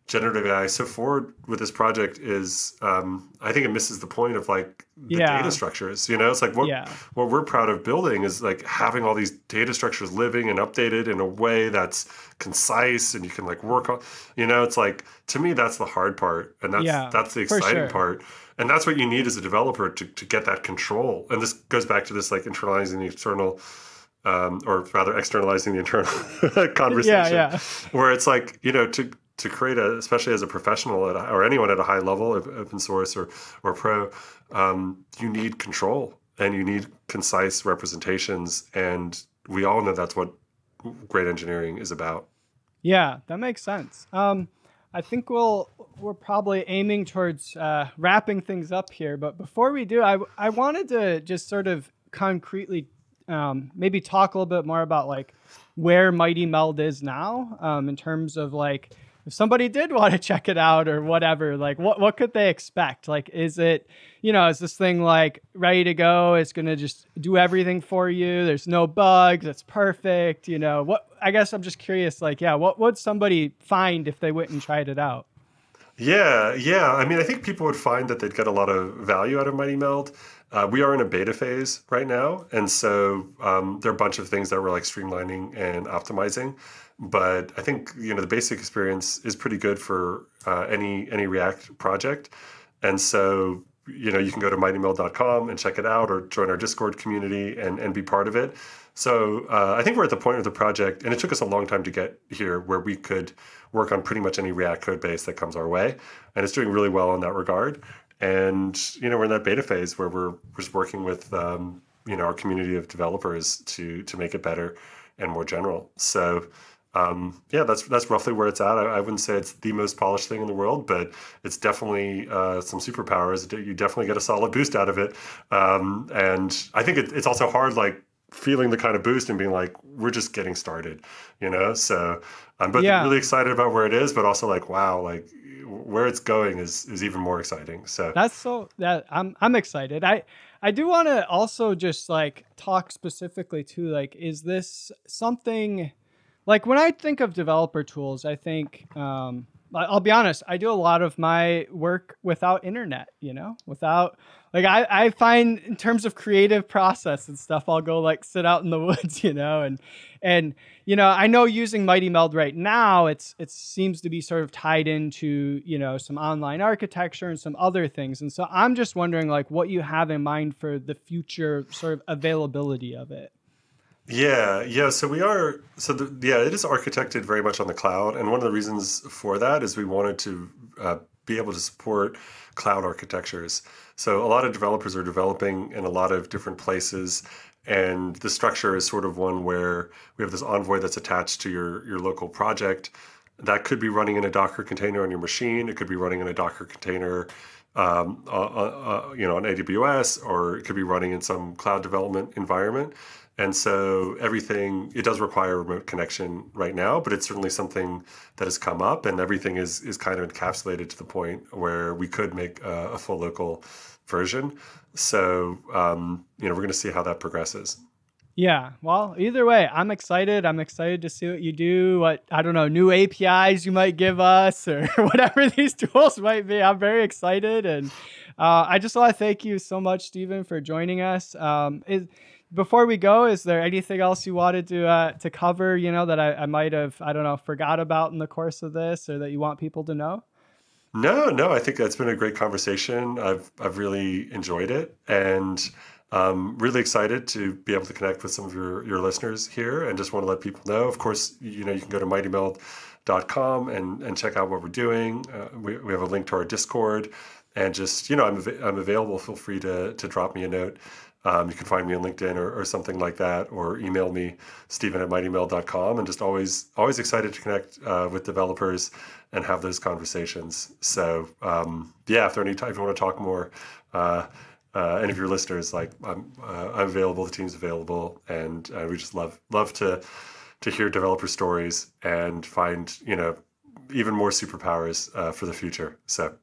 generative A I so forward with this project is, um, I think it misses the point of like the Yeah. data structures. You know, it's like what Yeah. what we're proud of building is like having all these data structures living and updated in a way that's concise and you can like work on. You know, it's like to me that's the hard part, and that's Yeah, that's the for exciting sure. part, and that's what you need as a developer to to get that control. And this goes back to this like internalizing the external. Um, or rather externalizing the internal conversation, Yeah, yeah. where it's like, you know, to to create a, especially as a professional at a, or anyone at a high level of open source or or pro, um, you need control and you need concise representations, and we all know that's what great engineering is about. Yeah, that makes sense. Um, I think we'll we're probably aiming towards uh, wrapping things up here, but before we do, I I wanted to just sort of concretely um, maybe talk a little bit more about like where MightyMeld is now, um, in terms of like if somebody did want to check it out or whatever, like what what could they expect? Like, is it, you know, is this thing like ready to go? It's gonna just do everything for you. There's no bugs. It's perfect. You know, what? I guess I'm just curious. Like, yeah, what would somebody find if they went and tried it out? Yeah, yeah. I mean, I think people would find that they'd get a lot of value out of MightyMeld. Uh, we are in a beta phase right now, and so um, there are a bunch of things that we're like streamlining and optimizing. But I think you know the basic experience is pretty good for uh, any any React project, and so you know you can go to mighty meld dot com and check it out, or join our Discord community and and be part of it. So uh, I think we're at the point of the project, and it took us a long time to get here, where we could work on pretty much any React code base that comes our way, and it's doing really well in that regard. And you know we're in that beta phase where we're just working with um, you know our community of developers to to make it better and more general. So um, yeah, that's that's roughly where it's at. I, I wouldn't say it's the most polished thing in the world, but it's definitely uh, some superpowers. You definitely get a solid boost out of it, um, and I think it, it's also hard, like feeling the kind of boost and being like, we're just getting started, you know. So I'm both Yeah. really excited about where it is, but also like, wow, like where it's going is is even more exciting. So That's so that I'm I'm excited. I I do want to also just like talk specifically to like, is this something like when I think of developer tools, I think um I- I'll be honest, I do a lot of my work without internet, you know, without like I, I find in terms of creative process and stuff, I'll go like sit out in the woods, you know, and and you know, I know using MightyMeld right now, it's it seems to be sort of tied into, you know, some online architecture and some other things. And so I'm just wondering like what you have in mind for the future sort of availability of it. yeah, yeah. So we are, so the, yeah, it is architected very much on the cloud. And one of the reasons for that is we wanted to uh, be able to support cloud architectures. So a lot of developers are developing in a lot of different places. And the structure is sort of one where we have this envoy that's attached to your, your local project. That could be running in a Docker container on your machine. It could be running in a Docker container um, uh, uh, you know, on A W S, or it could be running in some cloud development environment. And so everything, it does require a remote connection right now, but it's certainly something that has come up, and everything is is kind of encapsulated to the point where we could make a, a full local version. So, um, you know, we're going to see how that progresses. Yeah, well, either way, I'm excited. I'm excited to see what you do, what, I don't know, new A P Is you might give us or whatever these tools might be. I'm very excited. And uh, I just want to thank you so much, Stephen, for joining us. Um, is, before we go, is there anything else you wanted to uh, to cover, you know, that I, I might have, I don't know, forgot about in the course of this, or that you want people to know? No, no, I think that's been a great conversation. I've I've really enjoyed it, and um, really excited to be able to connect with some of your your listeners here. And just want to let people know, of course, you know, you can go to mighty meld dot com and and check out what we're doing. Uh, we we have a link to our Discord, and just you know, I'm av- I'm available. Feel free to to drop me a note. Um, you can find me on LinkedIn or, or something like that, or email me, Stephen at mighty meld dot com, and just always always excited to connect uh, with developers and have those conversations. So um, yeah, if there are any time, if you want to talk more, uh, uh, any of your listeners, like I'm, uh, I'm available, the team's available, and uh, we just love love to to hear developer stories and find you know even more superpowers uh, for the future. So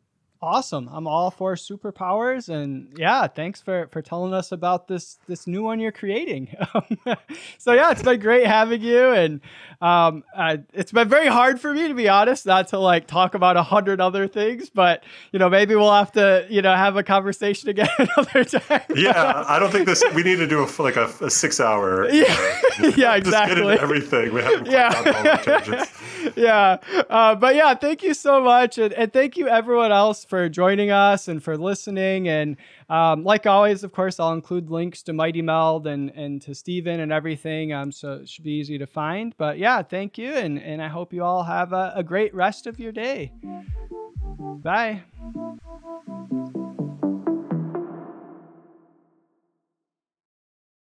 Awesome. I'm all for superpowers, and yeah, thanks for, for telling us about this, this new one you're creating. So yeah, it's been great having you. And, um, uh, it's been very hard for me, to be honest, not to like talk about a hundred other things, but you know, maybe we'll have to, you know, have a conversation again another time. Yeah. I don't think this, we need to do a, like a, a six hour. Yeah, uh, yeah, just get exactly. into everything. We haven't Yeah. done all the tangents. Yeah. Uh, but yeah, thank you so much. And, and thank you everyone else for joining us and for listening. And um, like always, of course, I'll include links to MightyMeld and, and to Steven and everything. Um, so it should be easy to find. But yeah, thank you. And, and I hope you all have a, a great rest of your day. Bye.